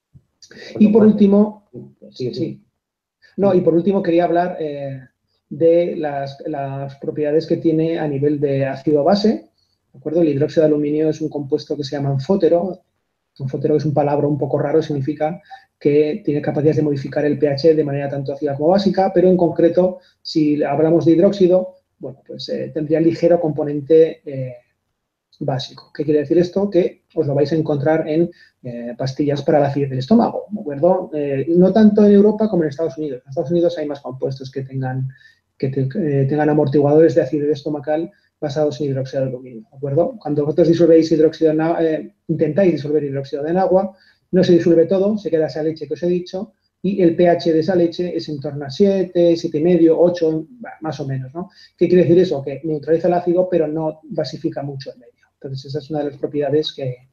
Y por último, sí, sí. No, y por último quería hablar eh, de las, las propiedades que tiene a nivel de ácido base, ¿de acuerdo? El hidróxido de aluminio es un compuesto que se llama anfótero. Anfótero es un palabra un poco raro, significa que tiene capacidades de modificar el pH de manera tanto ácida como básica, pero en concreto, si hablamos de hidróxido, bueno, pues eh, tendría ligero componente eh, básico. ¿Qué quiere decir esto? Que os lo vais a encontrar en eh, pastillas para la acidez del estómago, ¿de acuerdo? Eh, no tanto en Europa como en Estados Unidos. En Estados Unidos hay más compuestos que tengan, que te, eh, tengan amortiguadores de acidez estomacal basados en hidróxido de aluminio, ¿de acuerdo? Cuando vosotros disolvéis hidróxido, en, eh, intentáis disolver hidróxido en agua, no se disuelve todo, se queda esa leche que os he dicho, y el pH de esa leche es en torno a siete, siete coma cinco, ocho, más o menos, ¿no? ¿Qué quiere decir eso? Que neutraliza el ácido, pero no basifica mucho el medio. Entonces, esa es una de las propiedades que,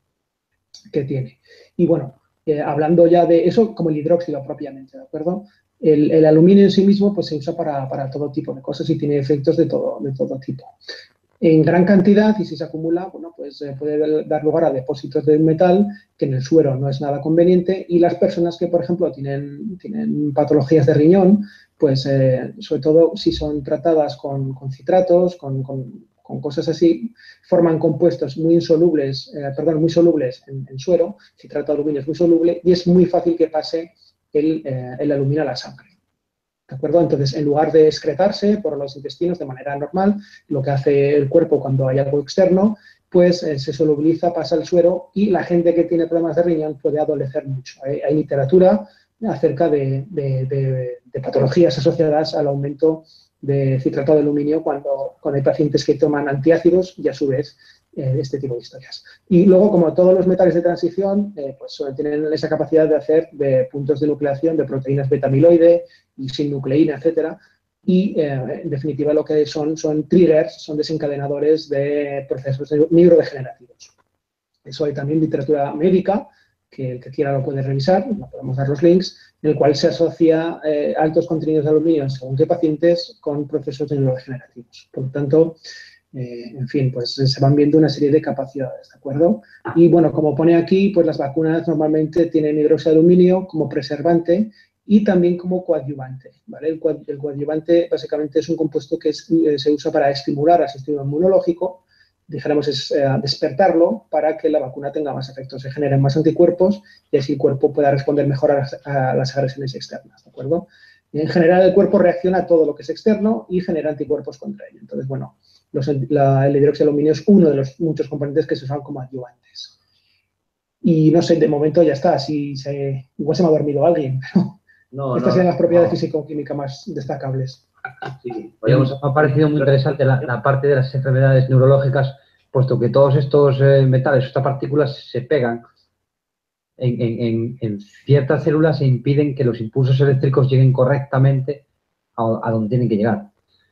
que tiene. Y bueno, eh, hablando ya de eso, como el hidróxido propiamente, ¿de acuerdo? El, el aluminio en sí mismo pues, se usa para, para todo tipo de cosas y tiene efectos de todo, de todo tipo. En gran cantidad, y si se acumula, bueno, pues eh, puede dar lugar a depósitos de metal, que en el suero no es nada conveniente, y las personas que, por ejemplo, tienen, tienen patologías de riñón, pues eh, sobre todo si son tratadas con, con citratos, con, con, con cosas así, forman compuestos muy insolubles, eh, perdón, muy solubles en, en suero, citrato de aluminio es muy soluble, y es muy fácil que pase el, eh, el aluminio a la sangre. ¿De acuerdo? Entonces, en lugar de excretarse por los intestinos de manera normal, lo que hace el cuerpo cuando hay algo externo, pues eh, se solubiliza, pasa al suero y la gente que tiene problemas de riñón puede adolecer mucho. Hay, hay literatura acerca de, de, de, de patologías asociadas al aumento de citrato de aluminio cuando, cuando hay pacientes que toman antiácidos y a su vez eh, este tipo de historias. Y luego, como todos los metales de transición, eh, pues tienen esa capacidad de hacer de puntos de nucleación de proteínas beta-amiloide y sin nucleína, etcétera. Y, eh, en definitiva, lo que son son triggers, son desencadenadores de procesos neurodegenerativos. Eso hay también literatura médica, que el que quiera lo puede revisar, no podemos dar los links, en el cual se asocia eh, altos contenidos de aluminio según qué pacientes con procesos neurodegenerativos. Por lo tanto, eh, en fin, pues se van viendo una serie de capacidades, ¿de acuerdo? Y, bueno, como pone aquí, pues las vacunas normalmente tienen hidróxido de aluminio como preservante y también como coadyuvante, ¿vale? El, coad el coadyuvante básicamente es un compuesto que es, eh, se usa para estimular al sistema inmunológico, dijéramos es eh, despertarlo para que la vacuna tenga más efectos, se generen más anticuerpos y así el cuerpo pueda responder mejor a las, a las agresiones externas, ¿de acuerdo? En general el cuerpo reacciona a todo lo que es externo y genera anticuerpos contra ello. Entonces, bueno, los, la, el hidróxido de aluminio es uno de los muchos componentes que se usan como adyuvantes. Y no sé, de momento ya está, si se, igual se me ha dormido alguien, pero no, estas no, serían las propiedades no. físico-químicas más destacables. Sí, me ha parecido muy interesante la, la parte de las enfermedades neurológicas, puesto que todos estos eh, metales, estas partículas se pegan en, en, en ciertas células e impiden que los impulsos eléctricos lleguen correctamente a, a donde tienen que llegar.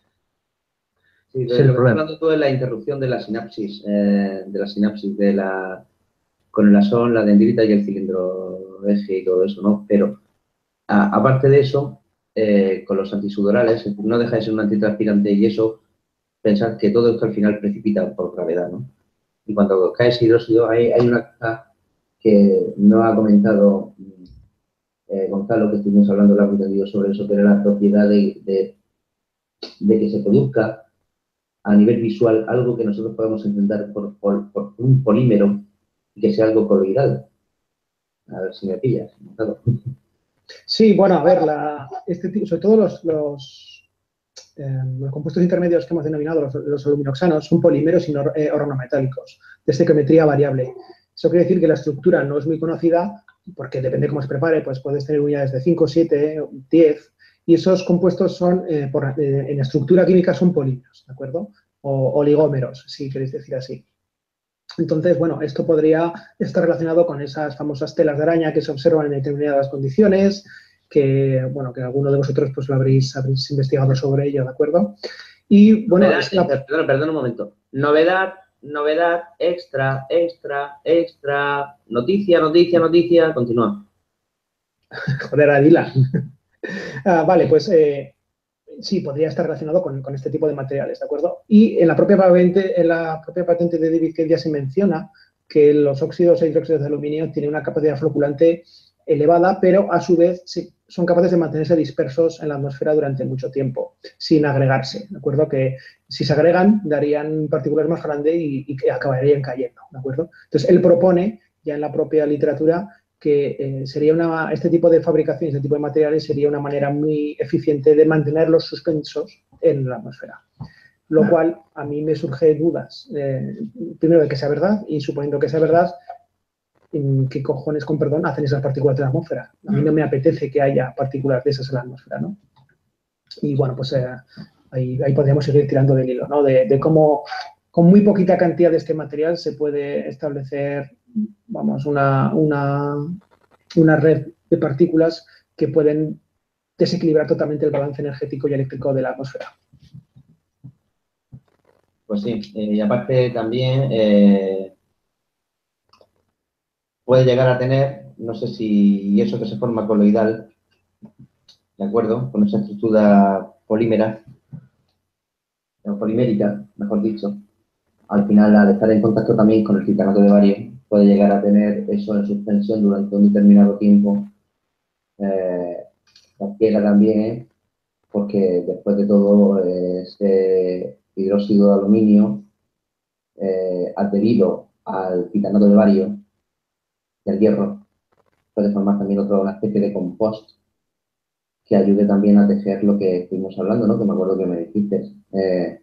Sí, pero lo que estás hablando tú es la interrupción de la sinapsis, eh, de la sinapsis de la conenlasón, la dendrita y el cilindro eje y todo eso, ¿no? Pero a, aparte de eso, eh, con los antisudorales, no deja de ser un antitranspirante y eso, pensad que todo esto al final precipita por gravedad, ¿no? Y cuando cae ese hidróxido, hay, hay una cosa que no ha comentado eh, Gonzalo, que estuvimos hablando largo y tendido sobre eso, pero la propiedad de, de, de que se produzca a nivel visual algo que nosotros podamos entender por, por, por un polímero y que sea algo coloidal. A ver si me pillas, Gonzalo. Sí, bueno, a ver, la, este, sobre todo los, los, eh, los compuestos intermedios que hemos denominado los, los aluminoxanos son polímeros eh, organometálicos de estequiometría variable. Eso quiere decir que la estructura no es muy conocida porque depende de cómo se prepare, pues puedes tener unidades de cinco, siete, diez y esos compuestos son, eh, por, eh, en estructura química son polímeros, ¿de acuerdo? O oligómeros, si queréis decir así. Entonces, bueno, esto podría estar relacionado con esas famosas telas de araña que se observan en determinadas condiciones, que, bueno, que alguno de vosotros pues lo habréis, habréis investigado sobre ello, ¿de acuerdo? Y, bueno... Novedad, es la... perdón, perdón un momento. Novedad, novedad, extra, extra, extra, noticia, noticia, noticia, continúa. Joder, Adila. ah, vale, pues... Eh, sí, podría estar relacionado con, con este tipo de materiales, ¿de acuerdo? Y en la propia patente, en la propia patente de David Cade ya se menciona que los óxidos e hidróxidos de aluminio tienen una capacidad floculante elevada, pero a su vez sí, son capaces de mantenerse dispersos en la atmósfera durante mucho tiempo, sin agregarse, ¿de acuerdo? Que si se agregan, darían partículas más grandes y, y acabarían cayendo, ¿de acuerdo? Entonces, él propone, ya en la propia literatura, que eh, sería una, este tipo de fabricación, este tipo de materiales sería una manera muy eficiente de mantenerlos suspensos en la atmósfera. Lo cual a mí me surge dudas, eh, primero de que sea verdad y suponiendo que sea verdad, ¿qué cojones, con perdón, hacen esas partículas de la atmósfera? A mí no me apetece que haya partículas de esas en la atmósfera, ¿no? Y bueno, pues eh, ahí, ahí podríamos seguir tirando del hilo, ¿no? De, de cómo con muy poquita cantidad de este material se puede establecer, vamos, una, una, una red de partículas que pueden desequilibrar totalmente el balance energético y eléctrico de la atmósfera. Pues sí, eh, y aparte también eh, puede llegar a tener, no sé si eso que se forma coloidal, ¿de acuerdo? Con esa estructura polímera, o polimérica, mejor dicho, al final, al estar en contacto también con el titanato de bario, puede llegar a tener eso en suspensión durante un determinado tiempo. Eh, la ciega también, porque después de todo, eh, ese hidróxido de aluminio, eh, adherido al titanato de bario y al hierro, puede formar también otra una especie de compost que ayude también a tejer lo que estuvimos hablando, ¿no? Que me acuerdo que me dijiste. Eh,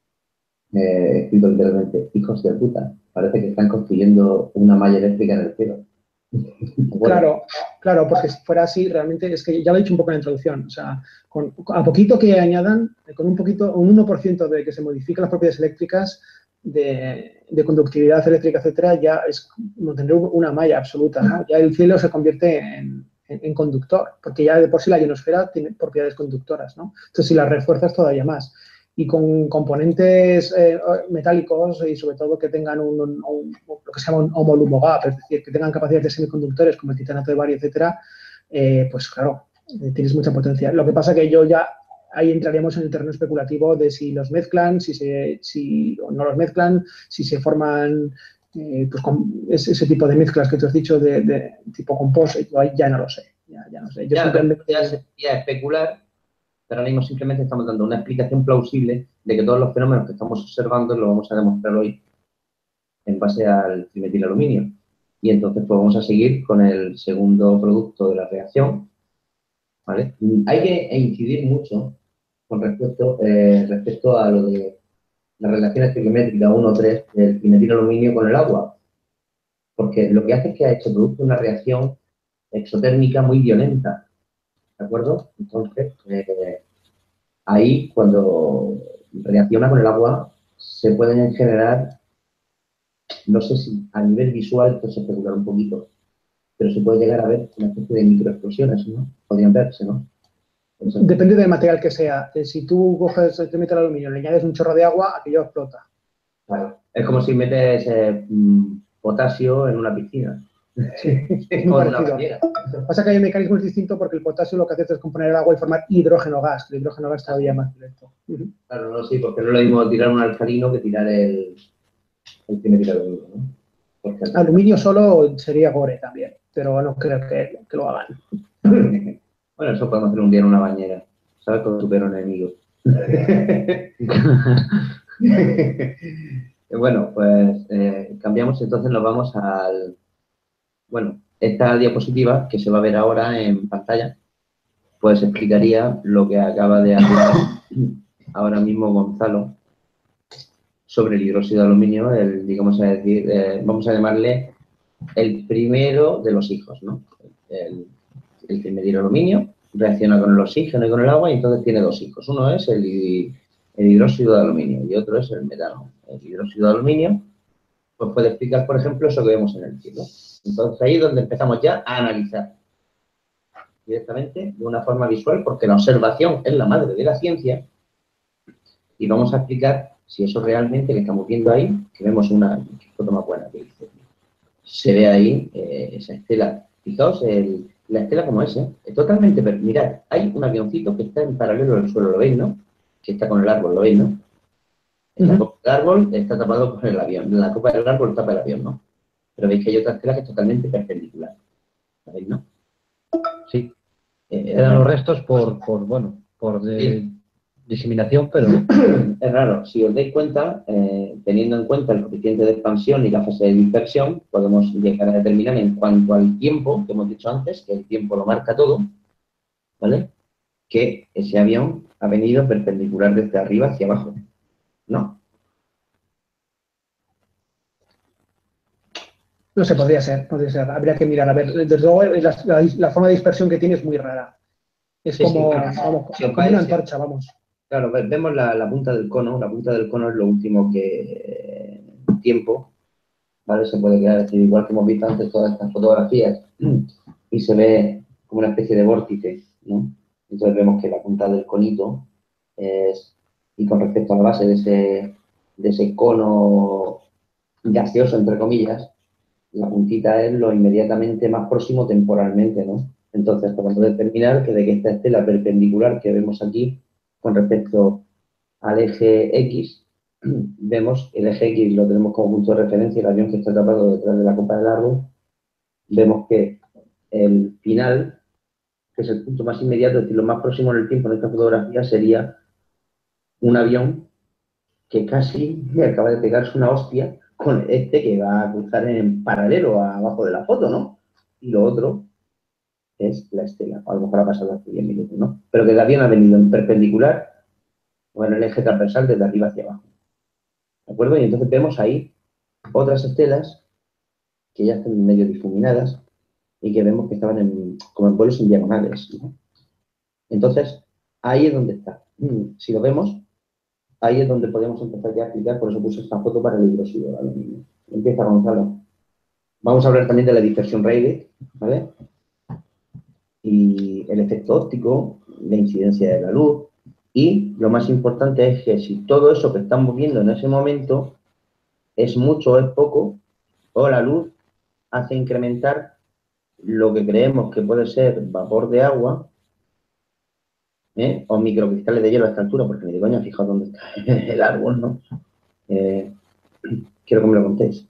eh, escrito literalmente, hijos de puta. Parece que están construyendo una malla eléctrica en el cielo. Bueno. Claro, claro, porque si fuera así, realmente, es que ya lo he dicho un poco en la introducción, o sea, con, a poquito que añadan, con un poquito, un uno por ciento de que se modifiquen las propiedades eléctricas, de, de conductividad eléctrica, etcétera, ya es tener una malla absoluta, ¿no? Ya el cielo se convierte en, en, en conductor, porque ya de por sí la ionosfera tiene propiedades conductoras, ¿no? Entonces, si las refuerzas todavía más. Y con componentes eh, metálicos y sobre todo que tengan un, un, un, lo que se llama un homolumo gap, es decir, que tengan capacidades de semiconductores como el titanato de bario, etcétera, eh, pues claro, eh, tienes mucha potencia. Lo que pasa que yo ya, ahí entraríamos en el terreno especulativo de si los mezclan, si, se, si no los mezclan, si se forman eh, pues con ese, ese tipo de mezclas que te has dicho de, de tipo compost, ya no lo sé. Ya, ya no sé. Yo ya, simplemente... ya sería especular, pero ahora mismo simplemente estamos dando una explicación plausible de que todos los fenómenos que estamos observando lo vamos a demostrar hoy en base al trimetilaluminio. Y entonces pues vamos a seguir con el segundo producto de la reacción, ¿vale? Hay que incidir mucho con respecto, eh, respecto a lo de la relación estequiométrica uno tres del trimetilaluminio con el agua, porque lo que hace es que se produce una reacción exotérmica muy violenta, ¿de acuerdo? Entonces, eh, ahí cuando reacciona con el agua se pueden generar, no sé si a nivel visual, esto se especular un poquito, pero se puede llegar a ver una especie de microexplosiones, ¿no? Podrían verse, ¿no? Entonces, depende del material que sea. Si tú coges el trimetilaluminio y le añades un chorro de agua, aquello explota. Claro. Es como si metes eh, potasio en una piscina. Sí, es muy parecido. Lo que pasa es que hay un mecanismo distinto porque el potasio lo que hace es descomponer el agua y formar hidrógeno gas. El hidrógeno gas todavía más directo. Claro, no, sí, porque no es lo mismo tirar un alcalino que tirar el, el trimetilaluminio, ¿no? Porque aluminio solo sería gore también, pero no creo que, que lo hagan. Bueno, eso podemos hacer un día en una bañera. ¿Sabes? Con tu perro enemigo. Bueno, pues eh, cambiamos, entonces nos vamos al... Bueno, esta diapositiva que se va a ver ahora en pantalla, pues explicaría lo que acaba de hablar ahora mismo Gonzalo sobre el hidróxido de aluminio, el, digamos a decir, eh, vamos a llamarle el primero de los hijos, ¿no? El, el trimetilaluminio reacciona con el oxígeno y con el agua y entonces tiene dos hijos. Uno es el, el hidróxido de aluminio y otro es el metano. El hidróxido de aluminio pues puede explicar, por ejemplo, eso que vemos en el cielo. Entonces, ahí es donde empezamos ya a analizar directamente de una forma visual, porque la observación es la madre de la ciencia, y vamos a explicar si eso realmente que estamos viendo ahí, que vemos una foto más buena que dice, se ve ahí eh, esa estela. Fijaos, el, la estela como ese, es totalmente, mirad, hay un avioncito que está en paralelo al suelo, ¿lo veis, no? Que está con el árbol, ¿lo veis, no? La Uh-huh. copa del árbol está tapado por el avión, la copa del árbol tapa el avión, ¿no? Pero veis que hay otra estela que es totalmente perpendicular, ¿lo veis, no? Sí. Eh, Eran los restos por, por bueno, por de, sí. diseminación, pero... Es raro, si os dais cuenta, eh, teniendo en cuenta el coeficiente de expansión y la fase de dispersión, podemos llegar a determinar en cuanto al tiempo, que hemos dicho antes, que el tiempo lo marca todo, ¿vale? Que ese avión ha venido perpendicular desde arriba hacia abajo, ¿no? No sé, podría ser, podría ser. Habría que mirar. A ver, desde luego, la, la, la forma de dispersión que tiene es muy rara. Es Sí, como, sí, vamos, sí, como una antorcha, vamos. Claro, vemos la, la punta del cono, la punta del cono es lo último que tiempo, ¿vale? Se puede crear, es decir, igual que hemos visto antes todas estas fotografías, y se ve como una especie de vórtice, ¿no? Entonces vemos que la punta del conito es, y con respecto a la base de ese, de ese cono gaseoso, entre comillas, la puntita es lo inmediatamente más próximo temporalmente, ¿no? Entonces podemos determinar que de que esta estela perpendicular que vemos aquí con respecto al eje X, vemos el eje X lo tenemos como punto de referencia, el avión que está tapado detrás de la copa del árbol, vemos que el final, que es el punto más inmediato, es decir, lo más próximo en el tiempo en esta fotografía, sería un avión que casi acaba de pegarse una hostia con este que va a cruzar en paralelo abajo de la foto, ¿no? Y lo otro es la estela, a lo mejor ha pasado hace diez minutos, ¿no? Pero que el avión ha venido en perpendicular o en el eje transversal desde arriba hacia abajo, ¿de acuerdo? Y entonces vemos ahí otras estelas que ya están medio difuminadas y que vemos que estaban en, como en vuelos en diagonales, ¿no? Entonces, ahí es donde está. Si lo vemos, ahí es donde podemos empezar ya a explicar, por eso puse esta foto para el hidróxido, ¿vale? Empieza Gonzalo. Vamos a hablar también de la dispersión Rayleigh, ¿vale? Y el efecto óptico, la incidencia de la luz, y lo más importante es que si todo eso que estamos viendo en ese momento es mucho o es poco, o la luz hace incrementar lo que creemos que puede ser vapor de agua, ¿eh? O microcristales de hielo a esta altura, porque me digo, coño, fijaos dónde está el árbol, ¿no? Eh, quiero que me lo contéis.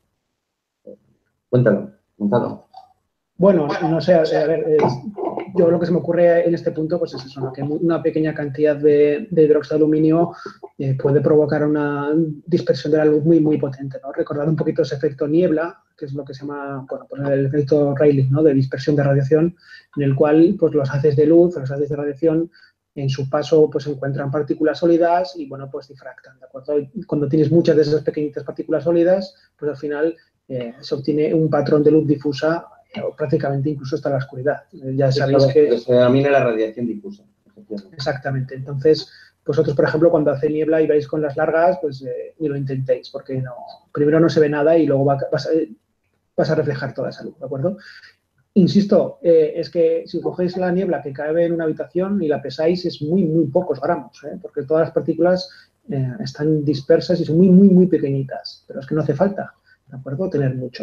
Cuéntalo, cuéntalo. Bueno, no sé, a ver, es, yo lo que se me ocurre en este punto pues es eso, ¿no? Que una pequeña cantidad de, de hidróxido de aluminio eh, puede provocar una dispersión de la luz muy, muy potente, ¿no? Recordad un poquito ese efecto niebla, que es lo que se llama, bueno, pues el efecto Rayleigh, ¿no? De dispersión de radiación, en el cual pues los haces de luz, los haces de radiación, en su paso pues encuentran partículas sólidas y, bueno, pues difractan, ¿de acuerdo? Y cuando tienes muchas de esas pequeñitas partículas sólidas, pues al final eh, se obtiene un patrón de luz difusa o prácticamente incluso hasta la oscuridad. Ya sabéis que... Se denomina la radiación difusa. Exactamente. Entonces, vosotros, por ejemplo, cuando hace niebla y vais con las largas, pues eh, ni lo intentéis, porque no, primero no se ve nada y luego va, vas, a, vas a reflejar toda esa luz, ¿de acuerdo? Insisto, eh, es que si cogéis la niebla que cae en una habitación y la pesáis, es muy, muy pocos gramos, ¿eh? Porque todas las partículas eh, están dispersas y son muy, muy, muy pequeñitas, pero es que no hace falta, ¿de acuerdo? Tener mucho.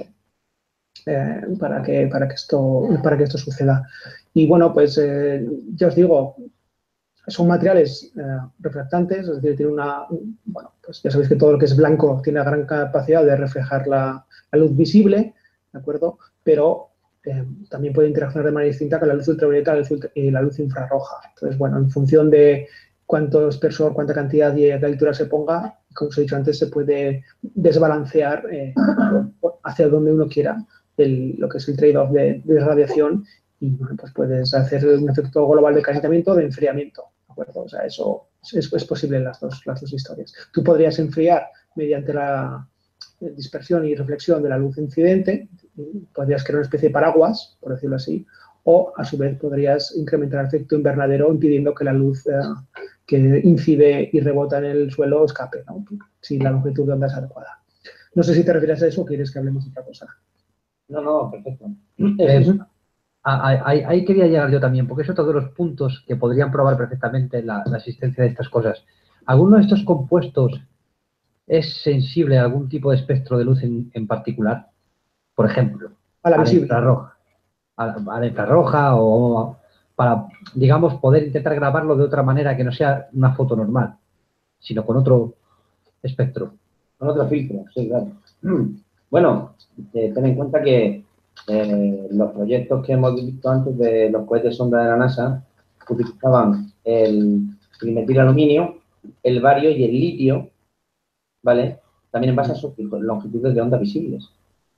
Eh, para, que, para, que esto, para que esto suceda. Y bueno, pues eh, ya os digo, son materiales eh, refractantes, es decir, tiene una, bueno, pues ya sabéis que todo lo que es blanco tiene una gran capacidad de reflejar la, la luz visible, ¿de acuerdo? Pero eh, también puede interaccionar de manera distinta con la luz ultravioleta y la luz infrarroja. Entonces, bueno, en función de cuánto espesor, cuánta cantidad y de altura se ponga, como os he dicho antes, se puede desbalancear eh, hacia donde uno quiera el, lo que es el trade-off de, de radiación y, bueno, pues puedes hacer un efecto global de calentamiento o de enfriamiento, ¿de acuerdo? O sea, eso es, es posible en las dos, las dos historias. Tú podrías enfriar mediante la dispersión y reflexión de la luz incidente, podrías crear una especie de paraguas, por decirlo así, o a su vez podrías incrementar el efecto invernadero impidiendo que la luz eh, que incide y rebota en el suelo escape, ¿no? Si la longitud de onda es adecuada. No sé si te refieres a eso o quieres que hablemos de otra cosa. No, no, perfecto. Eh, ahí, ahí quería llegar yo también, porque es otro de los puntos que podrían probar perfectamente la, la existencia de estas cosas. ¿Alguno de estos compuestos es sensible a algún tipo de espectro de luz en, en particular? Por ejemplo, A la a la visible. infrarroja, a la, a la infrarroja o para, digamos, poder intentar grabarlo de otra manera que no sea una foto normal, sino con otro espectro. Con otro filtro, sí, claro. Bueno, eh, ten en cuenta que eh, los proyectos que hemos visto antes de los cohetes sonda de la NASA utilizaban el trimetil aluminio, el bario y el litio, ¿vale? También en base a sus longitudes de onda visibles.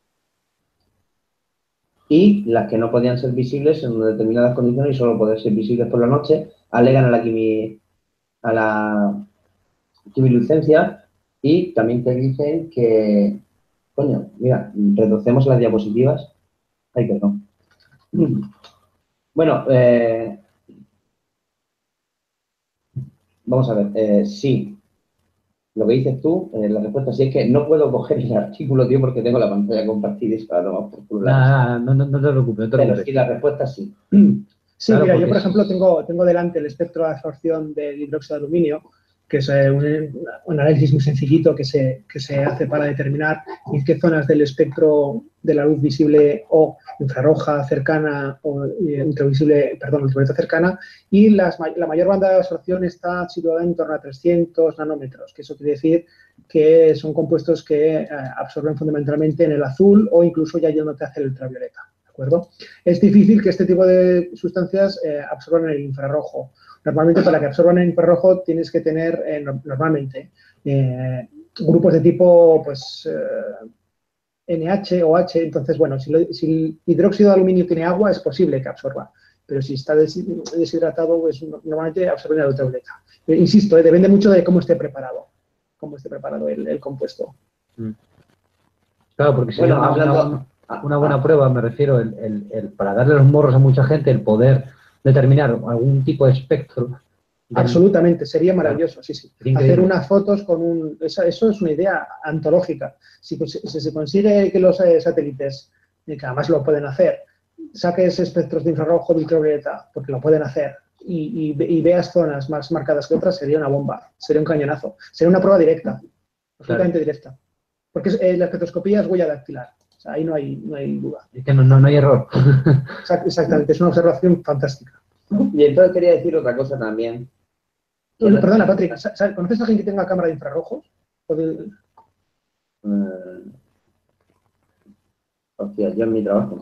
Y las que no podían ser visibles en determinadas condiciones y solo poder ser visibles por la noche, alegan a la, quimi, a la quimilucencia y también te dicen que, coño, mira, retrocedemos las diapositivas. Ay, perdón. Bueno, eh, vamos a ver, eh, sí. Lo que dices tú, eh, la respuesta sí es que no puedo coger el artículo, tío, porque tengo la pantalla compartida y para tomar por culo. Nada, no, no, no te preocupes, no te Pero preocupes. sí, la respuesta sí. Sí, Claro, mira, yo porque por es- ejemplo tengo, tengo delante el espectro de absorción del hidróxido de aluminio, que es eh, un, un análisis muy sencillito que se, que se hace para determinar en qué zonas del espectro de la luz visible o infrarroja cercana o eh, ultravisible, perdón, ultravioleta cercana, y las, la mayor banda de absorción está situada en torno a trescientos nanómetros, que eso quiere decir que son compuestos que eh, absorben fundamentalmente en el azul o incluso ya yéndote hacia el ultravioleta. ¿De acuerdo? Es difícil que este tipo de sustancias eh, absorban en el infrarrojo. Normalmente, para que absorban el infrarrojo, tienes que tener, eh, normalmente, eh, grupos de tipo, pues, eh, N H o H. Entonces, bueno, si, lo, si el hidróxido de aluminio tiene agua, es posible que absorba. Pero si está deshidratado, pues normalmente absorbe en la ultravioleta. Eh, insisto, eh, depende mucho de cómo esté preparado, cómo esté preparado el, el compuesto. Claro, porque sería Bueno, una, hablando... una, ah, una buena ah, prueba, me refiero, el, el, el, para darle los morros a mucha gente, el poder determinar algún tipo de espectro. Del, Absolutamente, sería claro, maravilloso, sí, sí. sería Hacer increíble. unas fotos con un... Esa, eso es una idea antológica. Si, si se consigue que los eh, satélites, que además lo pueden hacer, saques espectros de infrarrojo, de ultravioleta, porque lo pueden hacer, y, y, y veas zonas más marcadas que otras, sería una bomba, sería un cañonazo. Sería una prueba directa, absolutamente Claro. directa. Porque es, eh, la espectroscopía es huella dactilar. O sea, ahí no hay, no hay duda. Es que no, no, no hay error. Exactamente, es una observación fantástica. y entonces quería decir otra cosa también. No, perdona, Patrick, ¿conoces a alguien que tenga cámara de infrarrojos? ¿O de... Uh, hostia, yo en mi trabajo.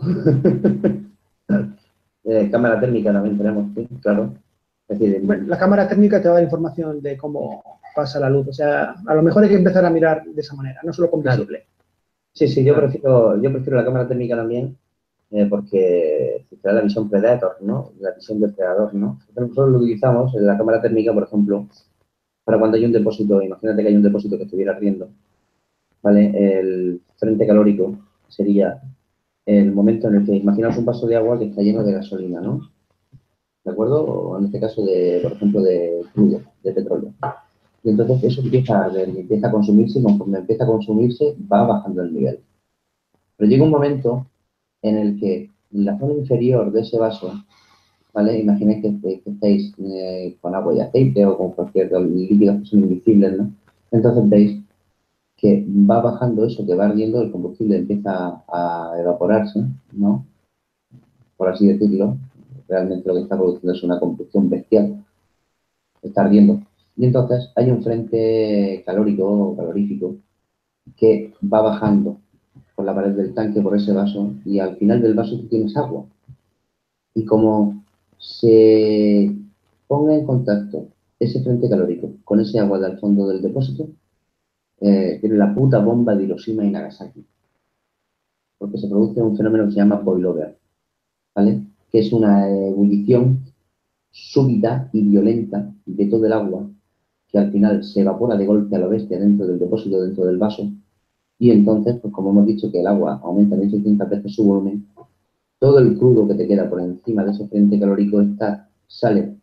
eh, cámara térmica también tenemos, sí, claro. Es decir, Bueno, la cámara térmica te va a dar información de cómo pasa la luz. O sea, a lo mejor hay que empezar a mirar de esa manera, no solo con Claro. visible. sí, sí, yo prefiero, yo prefiero la cámara térmica también, eh, porque te da la visión predator, ¿no? La visión del predador, ¿no? Nosotros lo utilizamos en la cámara térmica, por ejemplo, para cuando hay un depósito, imagínate que hay un depósito que estuviera ardiendo, ¿vale? El frente calórico sería el momento en el que imaginaos un vaso de agua que está lleno de gasolina, ¿no? ¿De acuerdo? O en este caso, de, por ejemplo, de crudo, de petróleo. Y entonces eso empieza a arder y empieza a consumirse y conforme empieza a consumirse va bajando el nivel. Pero llega un momento en el que en la zona inferior de ese vaso, ¿vale? Imaginéis que, que estáis eh, con agua y aceite o con cualquier líquido que son invisibles, ¿no? Entonces veis que va bajando eso, que va ardiendo, el combustible empieza a evaporarse, ¿no? Por así decirlo. Realmente lo que está produciendo es una combustión bestial. Está ardiendo. Y entonces hay un frente calórico o calorífico que va bajando por la pared del tanque, por ese vaso, y al final del vaso tú tienes agua. Y como se ponga en contacto ese frente calórico con ese agua del fondo del depósito, eh, tiene la puta bomba de Hiroshima y Nagasaki. Porque se produce un fenómeno que se llama boilover, ¿vale? Que es una ebullición súbita y violenta de todo el agua que al final se evapora de golpe a la bestia dentro del depósito, dentro del vaso, y entonces, pues como hemos dicho que el agua aumenta en ochocientas veces su volumen, todo el crudo que te queda por encima de ese frente calórico está, sale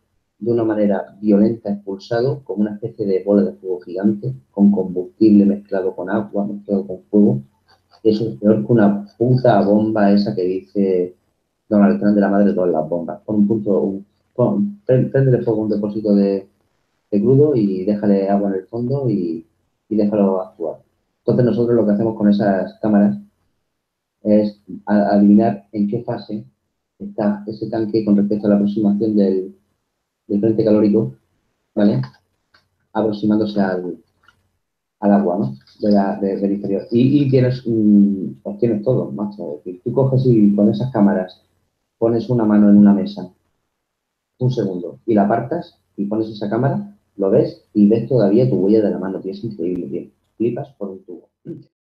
de una manera violenta expulsado, como una especie de bola de fuego gigante, con combustible mezclado con agua, mezclado con fuego. Eso es peor que una puta bomba esa que dice Donald Trump de la madre de todas las bombas. Pon un punto, un, pon, prende fuego un depósito de, de crudo y déjale agua en el fondo y, y déjalo actuar. Entonces nosotros lo que hacemos con esas cámaras es a, adivinar en qué fase está ese tanque con respecto a la aproximación del, del frente calórico, ¿vale? Aproximándose al, al agua, ¿no? De la, de, del interior. Y, y tienes, mmm, obtienes todo, macho. Es decir, tú coges y con esas cámaras pones una mano en una mesa, un segundo, y la apartas y pones esa cámara, lo ves y ves todavía tu huella de la mano, tío. Es increíble, tío. Flipas por un tubo.